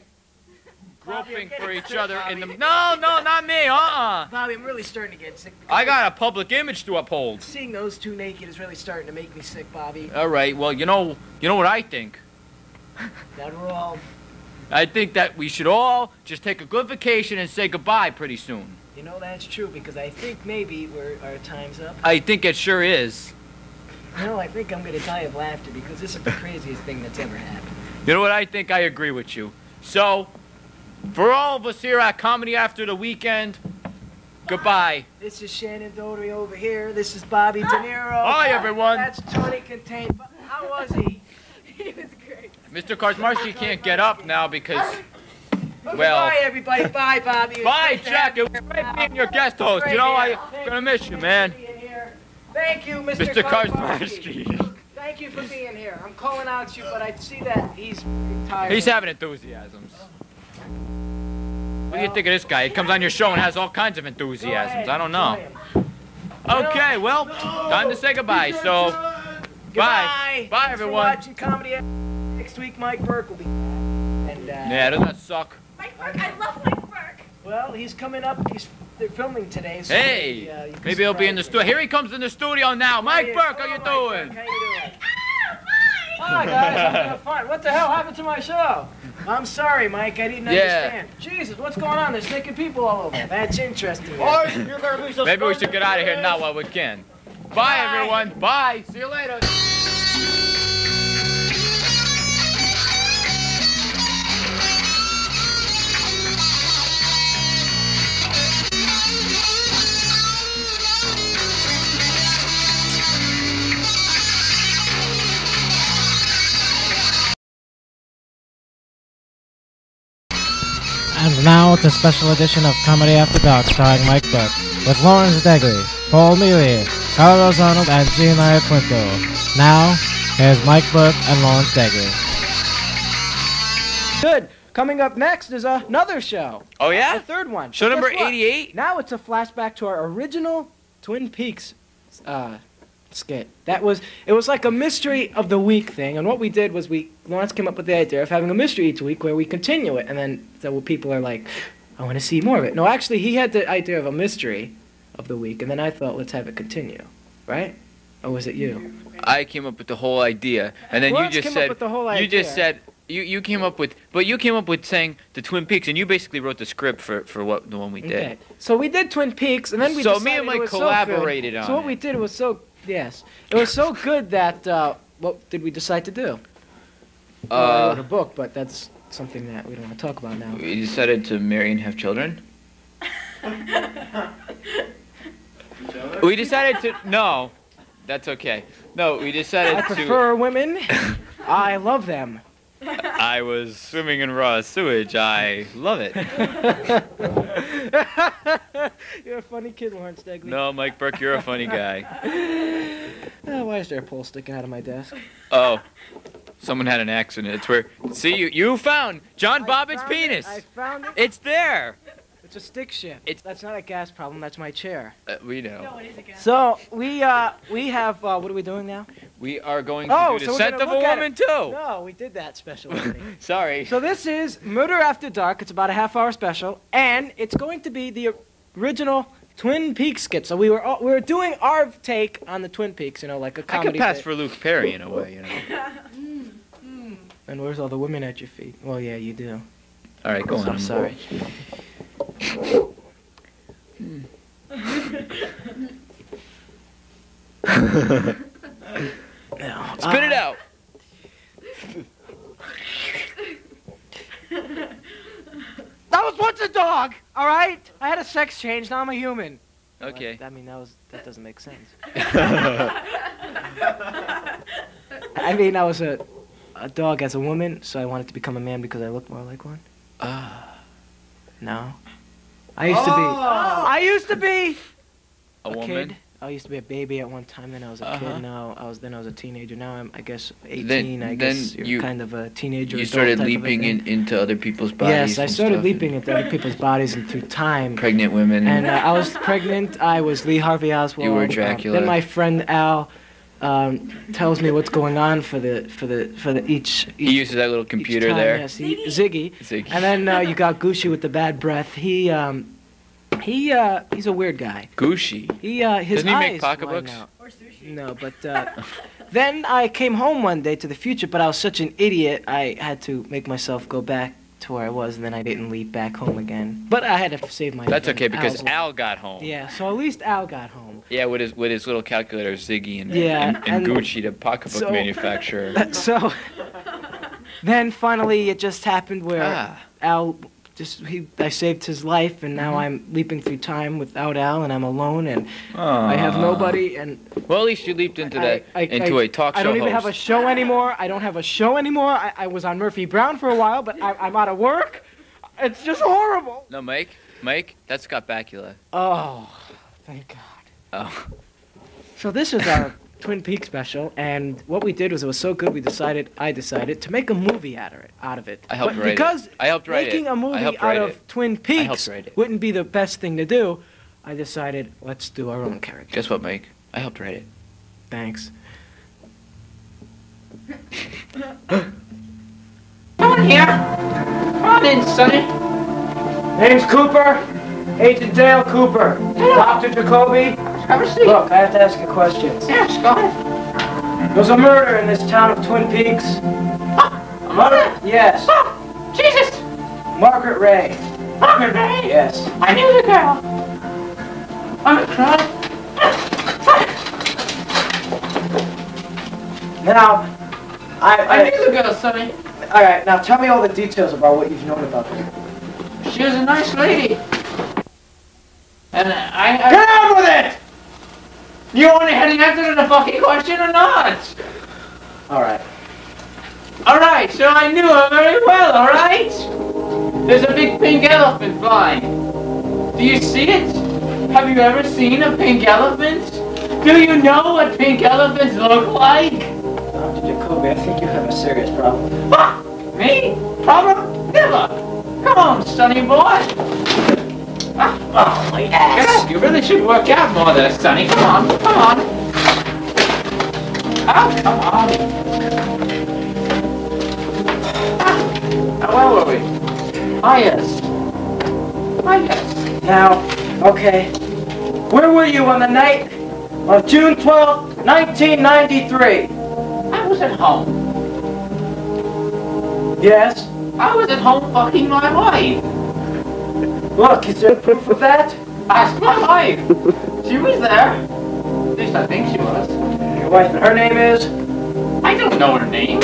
for each other in the... No, not me, Bobby, I'm really starting to get sick. I got a public image to uphold. Seeing those two naked is really starting to make me sick, Bobby. All right, well, you know what I think? That we're all, I think that we should all just take a good vacation and say goodbye pretty soon. you know, that's true because I think maybe our time's up. I think it sure is. No, I think I'm going to die of laughter because this is the craziest thing that's ever happened. You know what I think? I agree with you. So, for all of us here at Comedy After the Weekend, goodbye. This is Shannon Daughtery over here. This is Bobby DeNiro. Hi, everyone. That's Tawny Kitaen. How was he? He was great. Mr. Karsmarsky can't get up now because, Well, well... bye, everybody. Bye, Bobby. It was Bye, great to Jack. have you It was here, great pal. being your guest host. Great You know, here. I'm Thank gonna miss you, man. for being here. Thank you, Mr. Mr. Karsmarsky. Karsmarsky. Thank you for being here. I'm calling out you, but I see that he's tired. He's having enthusiasms. What do you think of this guy? He comes on your show and has all kinds of enthusiasms. I don't know. Okay, well, time to say goodbye. So, Goodbye. Bye, Thanks everyone. For watching Comedy. Next week, Mike Burke will be. And yeah, doesn't that suck? Mike Burke, I love Mike Burke. well, he's coming up. They're filming today. So Hey, you can maybe he'll be in the surprise studio. Here he comes in the studio now. Mike Burke, how you Hello, Mike doing? Burke, How you doing? Ah, Hi guys, I'm having fun. What the hell happened to my show? I'm sorry, Mike. I didn't understand. Jesus, what's going on? There's naked people all over. That's interesting. You're gonna be so Maybe we should get out of here now while we can. Bye, everyone. Bye. See you later. And now it's a special edition of Comedy After Dark starring Mike Burke with Lawrence Degley, Paul Mealy, Carlos Arnold, and Gene Quinto. Now, here's Mike Burke and Lawrence Degley. Good. Coming up next is another show. Oh, yeah? The third one. Show But number guess what? 88? Now it's a flashback to our original Twin Peaks skit. It was like a mystery of the week thing, and what we did was Lawrence came up with the idea of having a mystery each week where we continue it, and then so people are like, I want to see more of it. No, actually, he had the idea of a mystery of the week, and then I thought, let's have it continue, right? Or was it you? I came up with the whole idea, and then Lawrence you just came said up with the whole idea. you just said you came up with, but you came up with saying the Twin Peaks, and you basically wrote the script for what the one we did. Okay. So we did Twin Peaks, and then we So decided me and Mike it was collaborated so good. on So what it. we did was it was so good that what did we decide to do? I wrote a book, but that's something that we don't want to talk about now. We decided to marry and have children. We decided to no, that's okay. No, we decided I prefer women. I love them. I was swimming in raw sewage. I love it. You're a funny kid, Lawrence Degley. No, Mike Burke, you're a funny guy. Why is there a pole sticking out of my desk? Oh, someone had an accident. It's where. See, you found John Bobbitt's penis. I found it. It's there. It's a stick shift. That's not a gas problem. That's my chair. We know. No, it is a gas. So we have what are we doing now? We are going to do the so we're scent gonna of a look at woman it. too. No, we did that special already. Sorry. So this is Murder After Dark. It's about a half-hour special, and it's going to be the original Twin Peaks skit. So we were doing our take on the Twin Peaks, like a I comedy. could pass bit. for Luke Perry in a way, And where's all the women at your feet? Well, yeah, you do. All right, go on. I'm sorry. Spit it out. That was once a dog, all right? I had a sex change. Now I'm a human. Okay. I mean, that doesn't make sense. I mean, I was a dog as a woman, so I wanted to become a man because I looked more like one. No. I used to be A woman. kid. I used to be a baby at one time, then I was a kid. Now I was a teenager. Now I'm, I guess, 18. I guess you're kind of a teenager. You adult started type of a leaping thing. into other people's bodies. Yes, I and started stuff, leaping into other people's bodies and through time. Pregnant women. And I was pregnant. I was Lee Harvey Oswald. You were Dracula. Then my friend Al tells me what's going on for each. He uses that little computer time, there. Yes, Ziggy. Ziggy. And then you got Gucci with the bad breath. He's a weird guy. Gucci. His Doesn't he make eyes pocketbooks? widen out. Or sushi. No, but then I came home one day to the future, but I was such an idiot, I had to make myself go back to where I was, and then I didn't leave back home again. But I had to save my. That's friend okay because Al's Al got home. Yeah, so at least Al got home. Yeah, with his little calculator, Ziggy and and Gucci, the pocketbook manufacturer. So then finally it just happened where Al I saved his life, and now I'm leaping through time without Al, and I'm alone, and I have nobody. And well, at least you leaped into a talk show. I don't even host. have a show anymore. I don't have a show anymore. I was on Murphy Brown for a while, but I'm out of work. It's just horrible. No, Mike, that's Scott Bakula. Oh, thank God. Oh. So this is our Twin Peaks special, and what we did was it was so good I decided to make a movie out of it. I helped But write because it. I helped write making it. a movie out of Twin Peaks wouldn't be the best thing to do, I decided let's do our own character. Guess what, Mike? I helped write it. Thanks. Come on here. Come on in, Sonny. Name's Cooper. Agent Dale Cooper. Dr. Jacoby. Have a seat. Look, I have to ask you questions. Yes, go ahead. There was a murder in this town of Twin Peaks. A murder? Yes. Oh, Jesus. Margaret Ray. Margaret Ray? Yes. I knew the girl. I'm crying. Now, I knew the girl, Sonny. All right, now tell me all the details about what you've known about her. She was a nice lady. And I Get on with it! You want to answer the fucking question or not? All right. All right, so I knew her very well, all right? There's a big pink elephant flying. Do you see it? Have you ever seen a pink elephant? Do you know what pink elephants look like? Dr. Jacoby, I think you have a serious problem. Ah, me? Problem? Never. Come on, sonny boy. Ah, Oh, my ass. you really should work out more there, sonny. Come on, come on. Oh, come on. Where were we? Ah, yes. Ah, yes. Now, okay. Where were you on the night of June 12th, 1993? I was at home. Yes? I was at home fucking my wife. Look, is there proof of that? Ask my wife. She was there. At least I think she was. Your wife, and her name is? I don't know her name.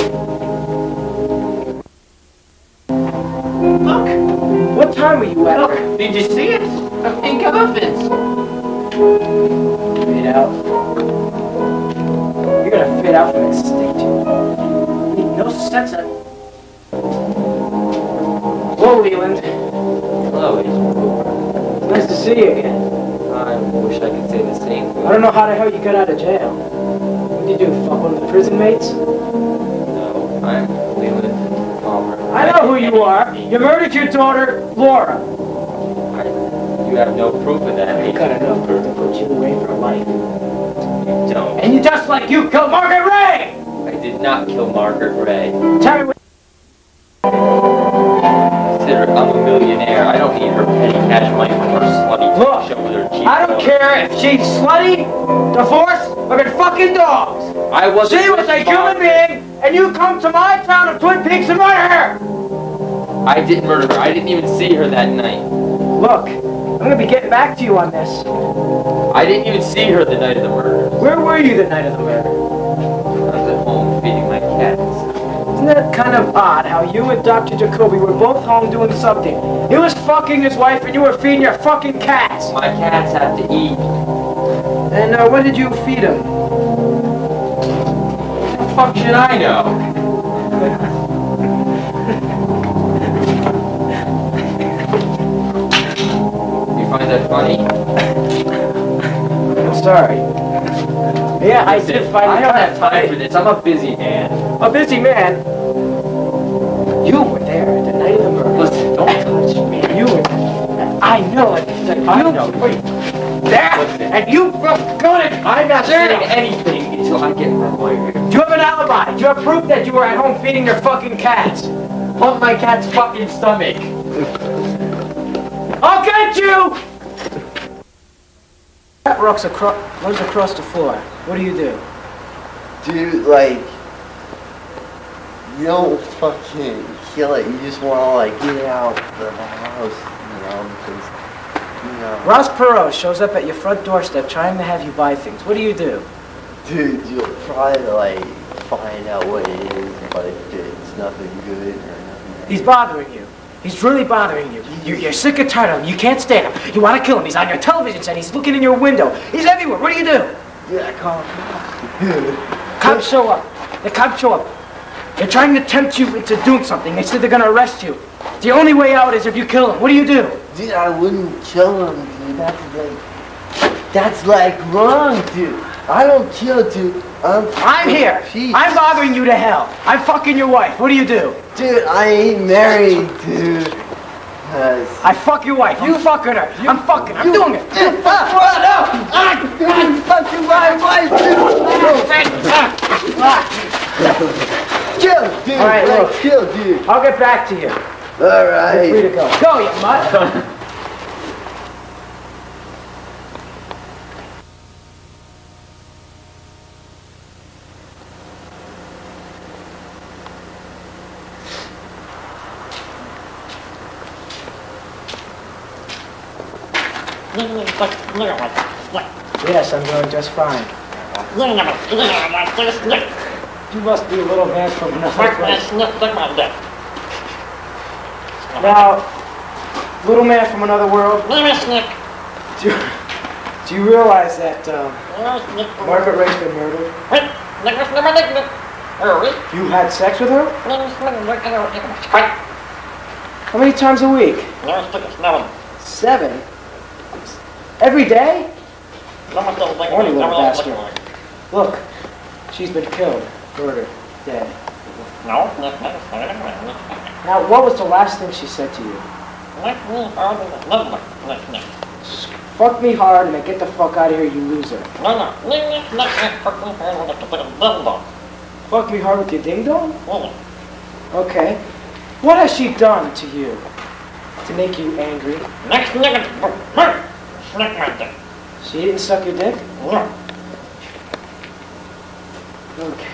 Look. What time were you at? Look, did you see it? A pink elephant. Fade out. You're gonna fade out from this state. No sense of... Whoa, Leland. Hello, Agent. Nice to see you again. I wish I could say the same. I don't know how the hell you got out of jail. What did you do, fuck one of the prison mates? No, I'm Leland Palmer. I know who you are. You murdered your daughter, Laura. You have no proof of that, I Agent. got enough proof to put you away for life. You don't. And you just like you killed Margaret Ray! I did not kill Margaret Ray. Tell me what... Consider I'm a millionaire. I don't need her petty cash money from her slutty Look, show with her cheap I don't care if she's slutty, divorced, or been fucking dogs. I wasn't. She was a human being, and you come to my town of Twin Peaks and murder her! I didn't murder her. I didn't even see her that night. Look, I'm gonna be getting back to you on this. I didn't even see her the night of the murder. Where were you the night of the murder? I was at home feeding my cats. Isn't that kind of odd how you and Dr. Jacoby were both home doing something? He was fucking his wife and you were feeding your fucking cats! My cats have to eat. And what did you feed them? What the fuck should I know? You find that funny? I'm sorry. Yeah, I did find I it don't kind have of time funny. for this. I'm a busy man. A busy man? You were there the night of the murder. Listen, don't touch me. You were there. I know it. I know. Wait. There! Listen. And you got it! I'm not There. saying anything until I get my lawyer. Do you have an alibi? Do you have proof that you were at home feeding your fucking cats? Pump my cat's fucking stomach. I'll get you! That runs across the floor. What do? Dude, like, you don't fucking kill it. You just want to, like, get out the house, because, Ross Perot shows up at your front doorstep trying to have you buy things. What do? Dude, you'll probably, like, find out what it is, but it's nothing good or nothing bad. He's bothering you. He's really bothering you. You're sick and tired of him. You can't stand him. You want to kill him. He's on your television set. He's looking in your window. He's everywhere. What do? Yeah, call Cops show up. The cops show up. They're trying to tempt you into doing something. They said they're going to arrest you. The only way out is if you kill him. What do? Dude, I wouldn't kill him, dude. That's like wrong, dude. I don't kill, dude. I'm here. Peace. I'm bothering you to hell. I'm fucking your wife. What do? Dude, I ain't married, dude. I fuck your wife. You fucking her. I'm fucking. I'm doing it. I'm fucking my wife, dude. Kill, dude. All right, look. Kill, dude. I'll get back to you. All right. You're free to go. Go, you mutt. Yes, I'm doing just fine. You must be a little man from another place. Now, little man from another world, do you realize that Margaret Ray's been murdered? You had sex with her? How many times a week? 7. Every day? Horny little bastard. Look, she's been killed, murdered, dead. Now, what was the last thing she said to you? Fuck me hard and then get the fuck out of here, you loser. Fuck me hard with your ding dong? Okay. What has she done to you to make you angry? She didn't suck your dick? Okay.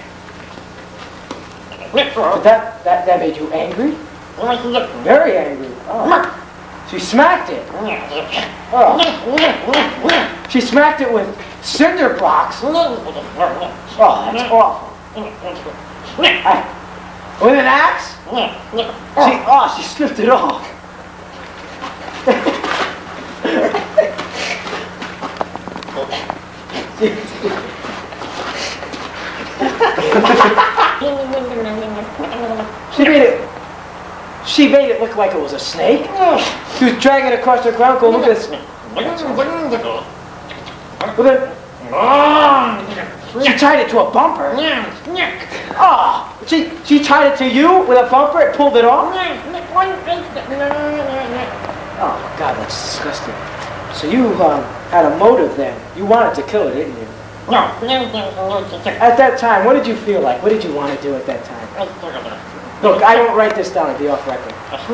But that made you angry? Very angry. Oh. She smacked it. Oh. She smacked it with cinder blocks. Oh, that's awful. With an axe? She stripped it off. She made it look like it was a snake. She was dragging it across the ground. Go look at this. She tied it to a bumper. Oh, she tied it to you with a bumper and pulled it off? Oh my God, that's disgusting. So you had a motive then. You wanted to kill her, didn't you? No. At that time, what did you feel like? What did you want to do at that time? Look, I don't write this down and be off record.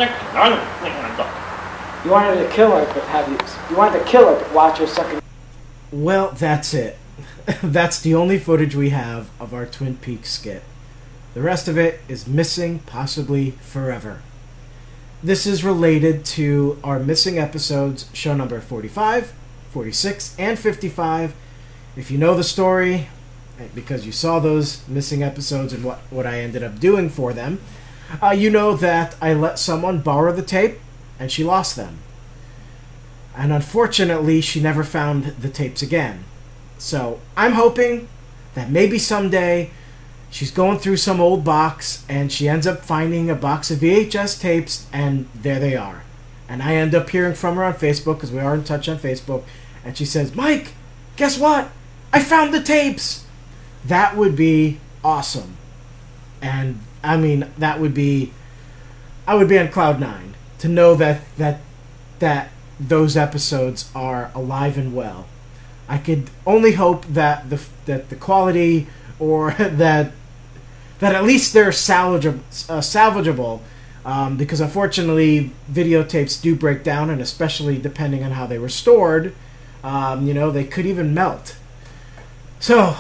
You wanted to kill her, but you wanted to kill her, but watch her sucking. Well, that's it. That's the only footage we have of our Twin Peaks skit. The rest of it is missing, possibly forever. This is related to our missing episodes, show number 45, 46, and 55. If you know the story, because you saw those missing episodes and what I ended up doing for them, you know that I let someone borrow the tape and she lost them. And unfortunately, she never found the tapes again. So I'm hoping that maybe someday she's going through some old box and she ends up finding a box of VHS tapes, and there they are. And I end up hearing from her on Facebook, because we are in touch on Facebook, and she says, "Mike, guess what? I found the tapes." That would be awesome. And I mean, I would be on cloud 9 to know that those episodes are alive and well. I could only hope that the quality, or that at least they're salvageable, because unfortunately videotapes do break down, and especially depending on how they were stored, they could even melt. So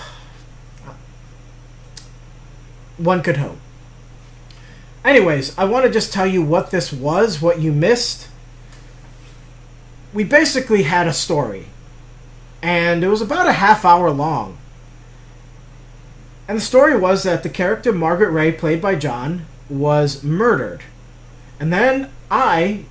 one could hope. Anyways, I want to just tell you what this was, what you missed. We basically had a story, and it was about a half hour long. And the story was that the character Margaret Ray, played by John, was murdered. And then I,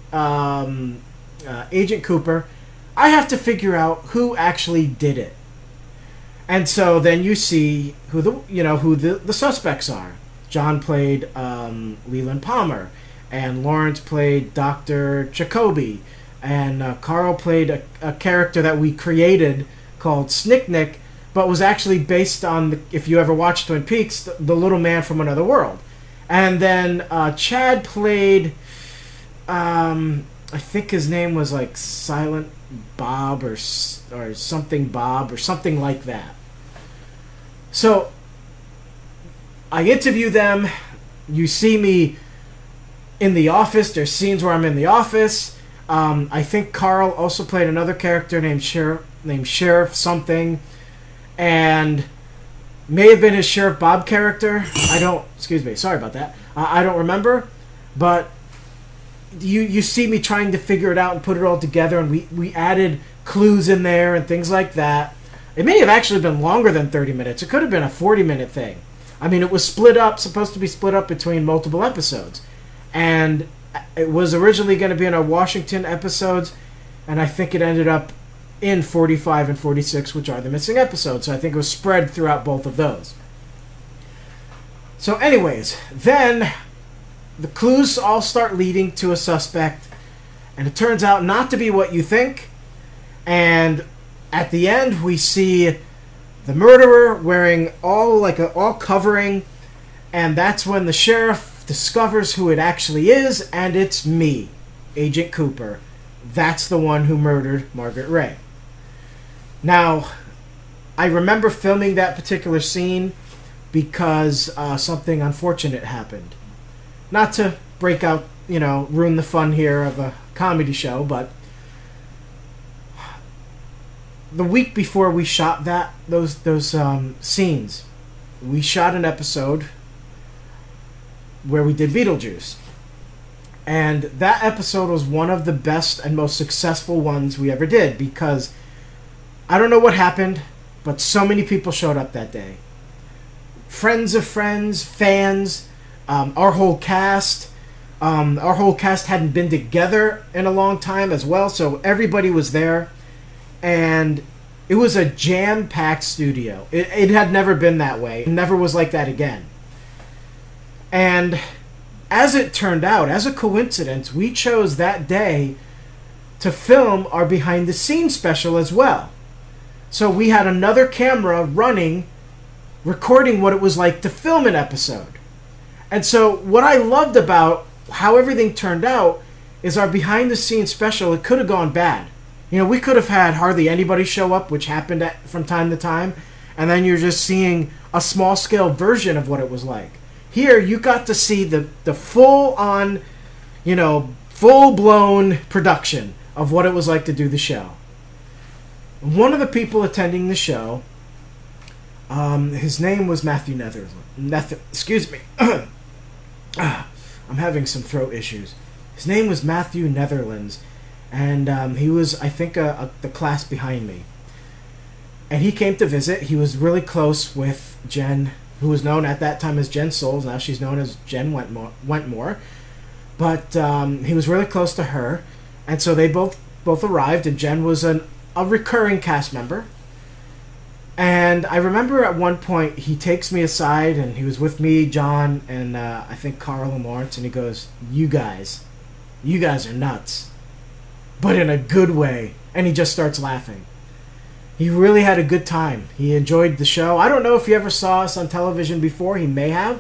Agent Cooper, I have to figure out who actually did it. And so then you see who the suspects are. John played Leland Palmer, and Lawrence played Dr. Jacoby, and Carl played a character that we created called Snicknick, but was actually based on, if you ever watched Twin Peaks, the little man from another world. And then Chad played, I think his name was like Silent Bob or something Bob or something like that. So I interview them. You see me in the office. There's scenes where I'm in the office. I think Carl also played another character named Sheriff something, and may have been his Sheriff Bob character. Sorry about that. I don't remember, but you see me trying to figure it out and put it all together, and we added clues in there and things like that. It may have actually been longer than 30 minutes. It could have been a 40-minute thing. I mean, it was supposed to be split up between multiple episodes. And it was originally going to be in our Washington episodes, and I think it ended up in 45 and 46, which are the missing episodes. So I think it was spread throughout both of those. So anyways, then the clues all start leading to a suspect, and it turns out not to be what you think. And at the end, we see the murderer wearing all covering, and that's when the sheriff discovers who it actually is, and it's me, Agent Cooper. That's the one who murdered Margaret Ray. Now, I remember filming that particular scene because something unfortunate happened. Not to break out, ruin the fun here of a comedy show, but the week before we shot those scenes, we shot an episode where we did Beetlejuice. And that episode was one of the best and most successful ones we ever did, because I don't know what happened, but so many people showed up that day. Friends of friends, fans, our whole cast. Our whole cast hadn't been together in a long time as well, so everybody was there. And it was a jam-packed studio. It had never been that way. It never was like that again. And as it turned out, as a coincidence, we chose that day to film our behind-the-scenes special as well. So we had another camera running, recording what it was like to film an episode. And so what I loved about how everything turned out is our behind-the-scenes special, it could have gone bad. We could have had hardly anybody show up, which happened from time to time, and then you're just seeing a small-scale version of what it was like. Here, you got to see the full-on, full-blown production of what it was like to do the show. One of the people attending the show, his name was Matthew Netherland. Excuse me. I'm having some throat issues. His name was Matthew Netherlands, and he was, I think, the class behind me. And he came to visit. He was really close with Jen, who was known at that time as Jen Souls. Now she's known as Jen Wentmore. But he was really close to her, and so they both arrived, and Jen was a recurring cast member. And I remember at one point he takes me aside, and he was with me, John, and I think Carl and Lawrence, and he goes, you guys are nuts, but in a good way. And he just starts laughing. He really had a good time. He enjoyed the show. I don't know if he ever saw us on television before. He may have,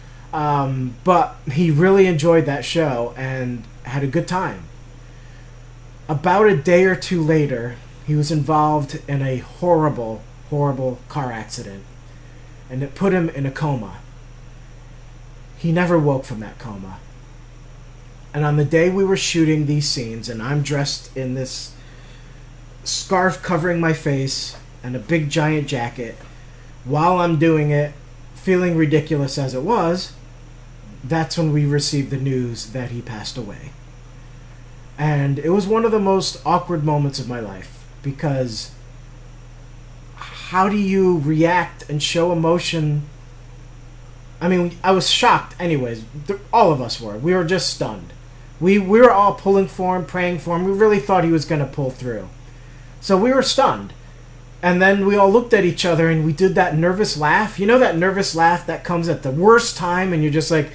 but he really enjoyed that show and had a good time. About a day or two later, he was involved in a horrible car accident, and it put him in a coma. He never woke from that coma. And on the day we were shooting these scenes, and I'm dressed in this scarf covering my face and a big giant jacket, while I'm doing it, feeling ridiculous as it was, that's when we received the news that he passed away. And it was one of the most awkward moments of my life, because how do you react and show emotion? I mean, I was shocked anyways. All of us were. We were just stunned. We were all pulling for him, praying for him. We really thought he was going to pull through. So we were stunned. And then we all looked at each other and we did that nervous laugh. You know that nervous laugh that comes at the worst time and you're just like,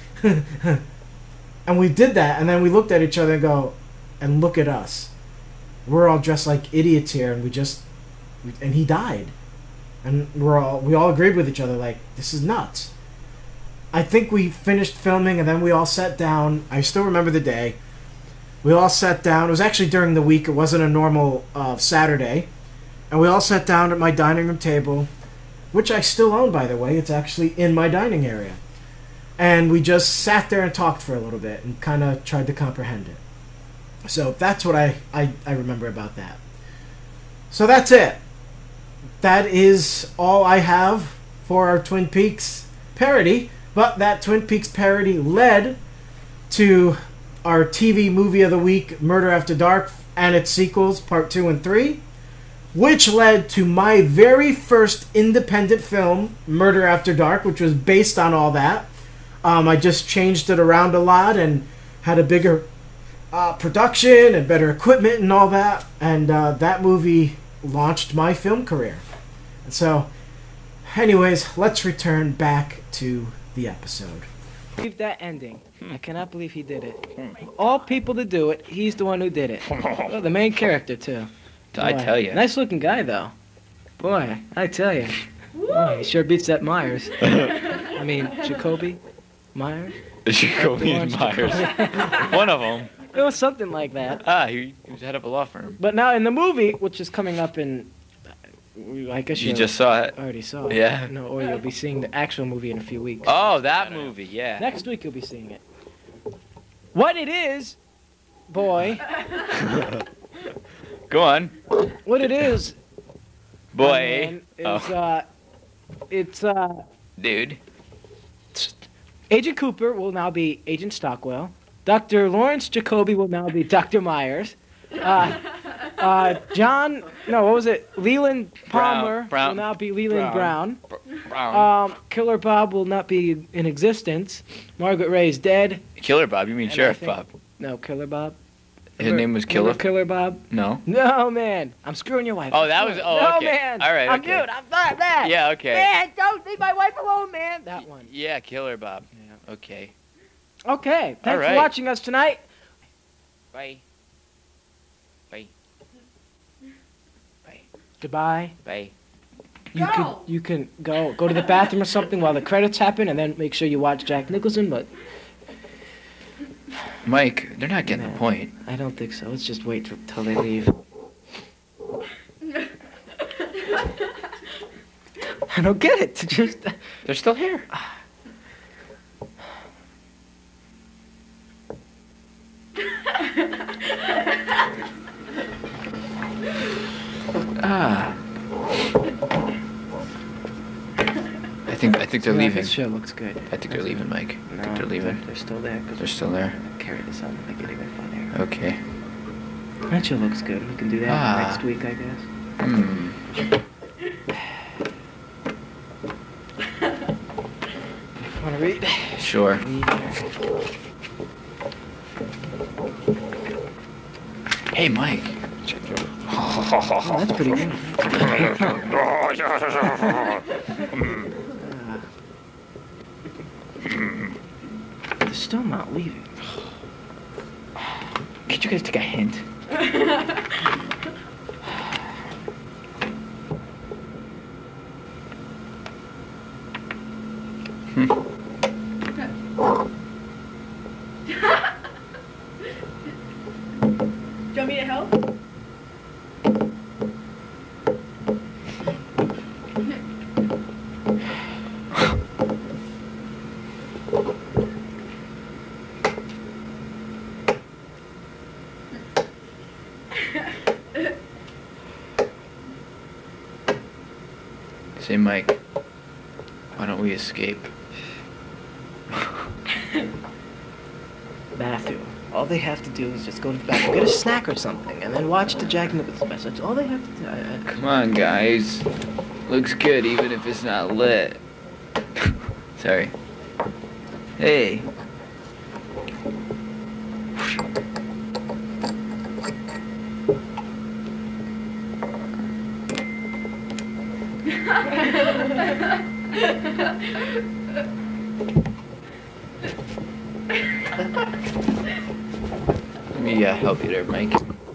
and we did that, and then we looked at each other and go, and look at us. We're all dressed like idiots here, and he died. And we all agreed with each other, like, this is nuts. I think we finished filming, and then we all sat down. I still remember the day. We all sat down. It was actually during the week. It wasn't a normal Saturday. And we all sat down at my dining room table, which I still own, by the way. It's actually in my dining area. And we just sat there and talked for a little bit and kind of tried to comprehend it. So that's what I remember about that. So that's it. That is all I have for our Twin Peaks parody. But that Twin Peaks parody led to our TV movie of the week, Murder After Dark, and its sequels, Part 2 and 3, which led to my very first independent film, Murder After Dark, which was based on all that. I just changed it around a lot and had a bigger production and better equipment and all that. And that movie launched my film career. And so, anyways, let's return back to the episode. believe that ending. I cannot believe he did it. All people to do it, he's the one who did it. Well, the main character, too. I Boy, tell you. Nice looking guy, though. Boy, I tell you. Boy, he sure beats that Myers. I mean, Jacoby Myers? Jacoby and Myers. One of them. It was something like that. He was head of a law firm. But now in the movie, which is coming up in... I guess You just saw it. already saw it. Yeah. No, or you'll be seeing the actual movie in a few weeks. Oh, that movie, yeah. Next week you'll be seeing it. What it is, boy. Go on. What it is, Boy. man, is Dude. Agent Cooper will now be Agent Stockwell. Dr. Lawrence Jacoby will now be Dr. Myers. Leland Palmer Brown. will now be Leland Brown. Brown. Killer Bob will not be in existence. Margaret Ray is dead. Killer Bob? You mean And Sheriff I think- Bob? No, Killer Bob. His name was Killer? Killer Bob? No. No, man. I'm screwing your wife. Oh, that was... Oh, no, okay. man. All right, I'm okay. dude. I'm not that. Yeah, okay. Man, don't leave my wife alone, man. That one. Yeah, Killer Bob. Yeah, okay. Okay. Thanks All right. for watching us tonight. Bye. Bye. Goodbye. Bye. You can go to the bathroom or something while the credits happen, and then make sure you watch Jack Nicholson. But Mike, they're not getting the point. I don't think so. Let's just wait till they leave. I don't get it. Just They're still here. I think they're leaving. This show looks good. I think they're leaving, Mike. I think they're leaving. They're still there. They're still there. Carry this on. Make it even funnier. Okay. That show looks good. We can do that next week, I guess. Want to read? Sure. Hey, Mike. Check your... Oh, that's pretty good. They're still not leaving. Can't you guys take a hint? Do you want me to help? Say, Mike, why don't we escape? Bathroom. All they have to do is just go to the bathroom, get a snack or something, and then watch the Jack Nicholson special. That's all they have to do. Come on, guys. Looks good, even if it's not lit. Sorry. Hey. Let me help you there, Mike.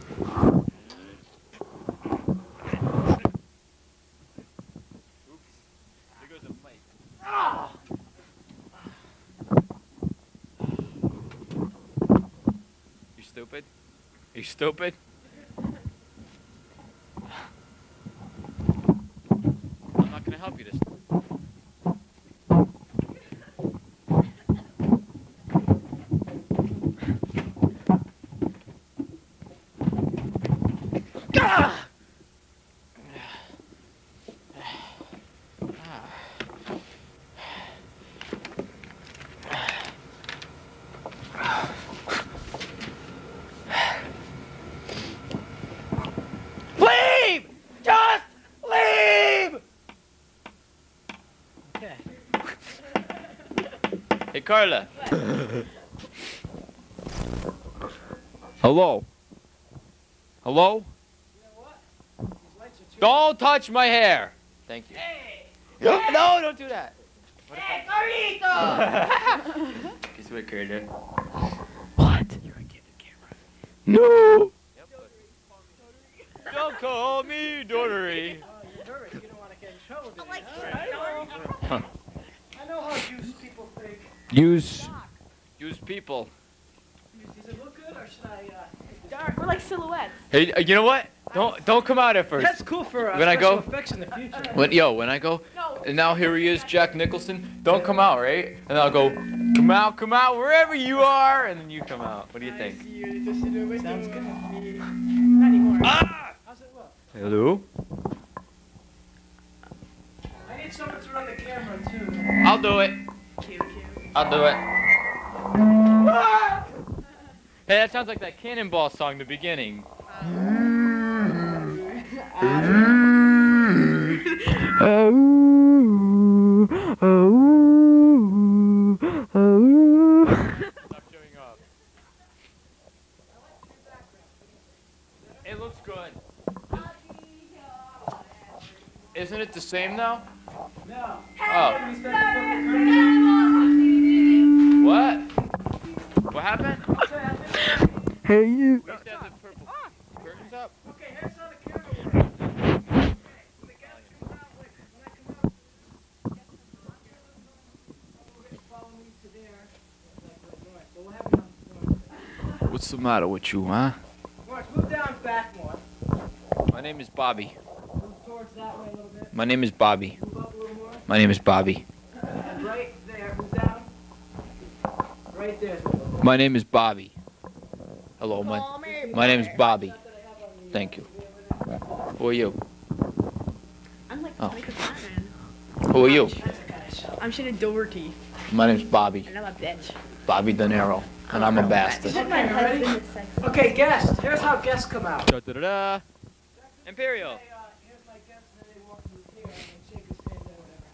You stupid? You stupid? I'm not gonna help you this time. Leave! Just leave! Okay. Hey, Carla. Hello? Hello? Don't touch my hair. Thank you. Hey! No, don't do that. Hey, Carlito! it, Carter. What? No! Don't call me Daughtery. I know how used people think. Use people. Does it look good, or should I? Dark. We're like silhouettes. Hey, you know what? Don't come out at first. That's cool for when I go, effects in the future. When I go, and now here he is, Jack Nicholson. Don't come out, right? And I'll go, come out, wherever you are, and then you come out. What do you think? Sounds good. Not anymore. Ah! How's it look? Hello? I need someone to run the camera too. I'll do it. I'll do it. Ah! Hey, that sounds like that Cannonball song in the beginning. Stop showing up. It looks good. Isn't it the same now? No. Oh. What? What happened? Hey, you. We used to have the purple curtains up. Okay, here's how the camera works. When the guest comes out, when I come out, follow me to there. But we'll have it on. What's the matter with you, huh? Mark, move down back more. My name is Bobby. Move towards that way a little bit. My name is Bobby. Move up a little more. My name is Bobby. And right there, move down. Right there. My name is Bobby. Hello, my name is Bobby. Thank you. Who are you? I'm like Oh. Batman. Who are you? I'm Shannon Daughtery. My name's Bobby. And I'm a bitch. Bobby DeNiro. And I'm a bastard. Okay, ready? Okay, guests. Here's how guests come out. Da-da-da-da. Imperial. Here's my guests, and then they walk through here and shake his hand, and whatever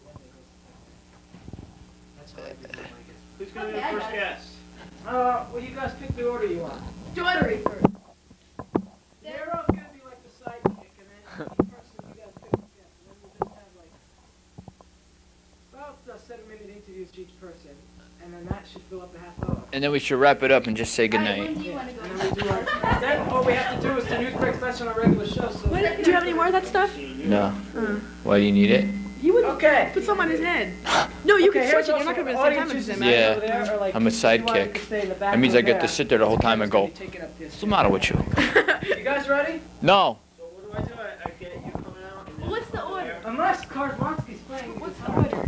happens. That's how I do my guests. Who's going to be the first guest? Well, you guys pick the order you want. Daughtery first. Nero's going to be like the sidekick, and then each person you guys pick the guest. And then we'll just have like about 7-minute interviews for each person, and then that should fill up a half hour. And then we should wrap it up and just say goodnight. And then all we have to do is the news breaks. That's on our regular show. So Do you have any more of that stuff? No. Why do you need it? You would okay. put some on his head. No, you can switch it. You're not going to be at the same time as him. Yeah. I'm a sidekick. That means I get to sit there the whole time and go, what's the matter with you? You guys ready? No. So what do? I get you coming out? And What's the order? Unless Karzmansky's playing. What's the order?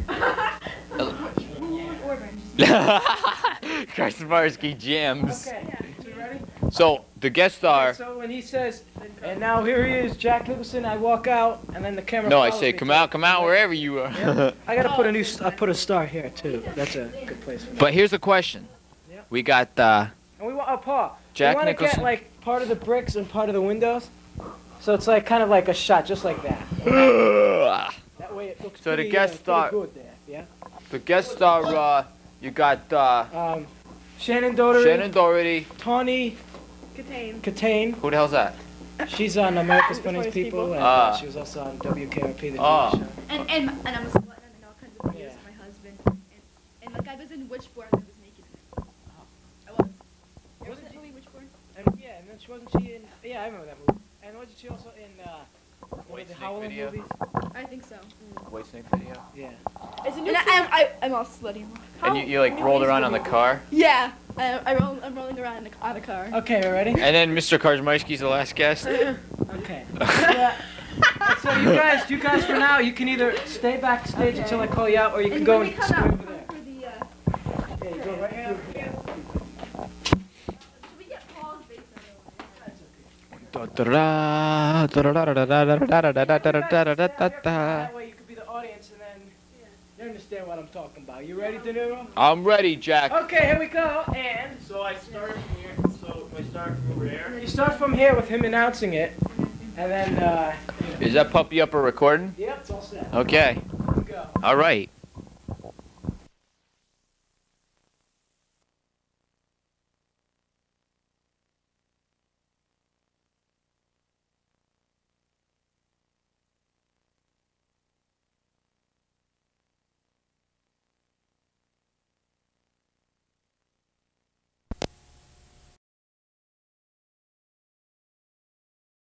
Karzmarsky jams. Okay. So you ready? So the guest star. So when he says, and now here he is, Jack Nicholson, I walk out, and then the camera. No, I follows say me. come out wherever you are. Yeah. I gotta put a new. I put a star here too. That's a good place for me. But here's the question. Yep. We got And we want Paul. Jack we want to Nicholson. get like part of the bricks and part of the windows, so it's like kind of like a shot, just like that. That way it looks. So the pretty, guest star- pretty good there. Yeah. the guest star. You got Shannon Daughtery. Shannon Daughtery. Tawny. Kitaen. Who the hell's that? She's on America's Funniest People, and Ah. she was also on WKRP, the Ah. TV show. And I'm a slut and all kinds of videos Yeah. with my husband. And like I was in Witchboard and I was naked in it. I was. Wasn't that movie Witchboard? And yeah, and then wasn't she in? Yeah, I remember that movie. And wasn't she also in one of the Howling video? movies? I think so. White Snake video. Yeah. It's a new And I'm all slutty. And you like rolled around on the car. Yeah, I'm rolling around on a car. Okay, we ready? And then Mr. Karzmarsky's the last guest. Okay. So you guys for now, you can either stay backstage until I call you out, or you can And go when and we come square out, over there. for the, Yeah, you go right here. should we get Paul's bass That way you could be the audience, and then you understand what I'm talking about. You ready, DeNiro? I'm ready, Jack. Okay, here we go. And So I start from here. So I start from over there. you start from here with him announcing it, and then Is that puppy up or recording? yep, it's all set. Okay. Here we go. All right.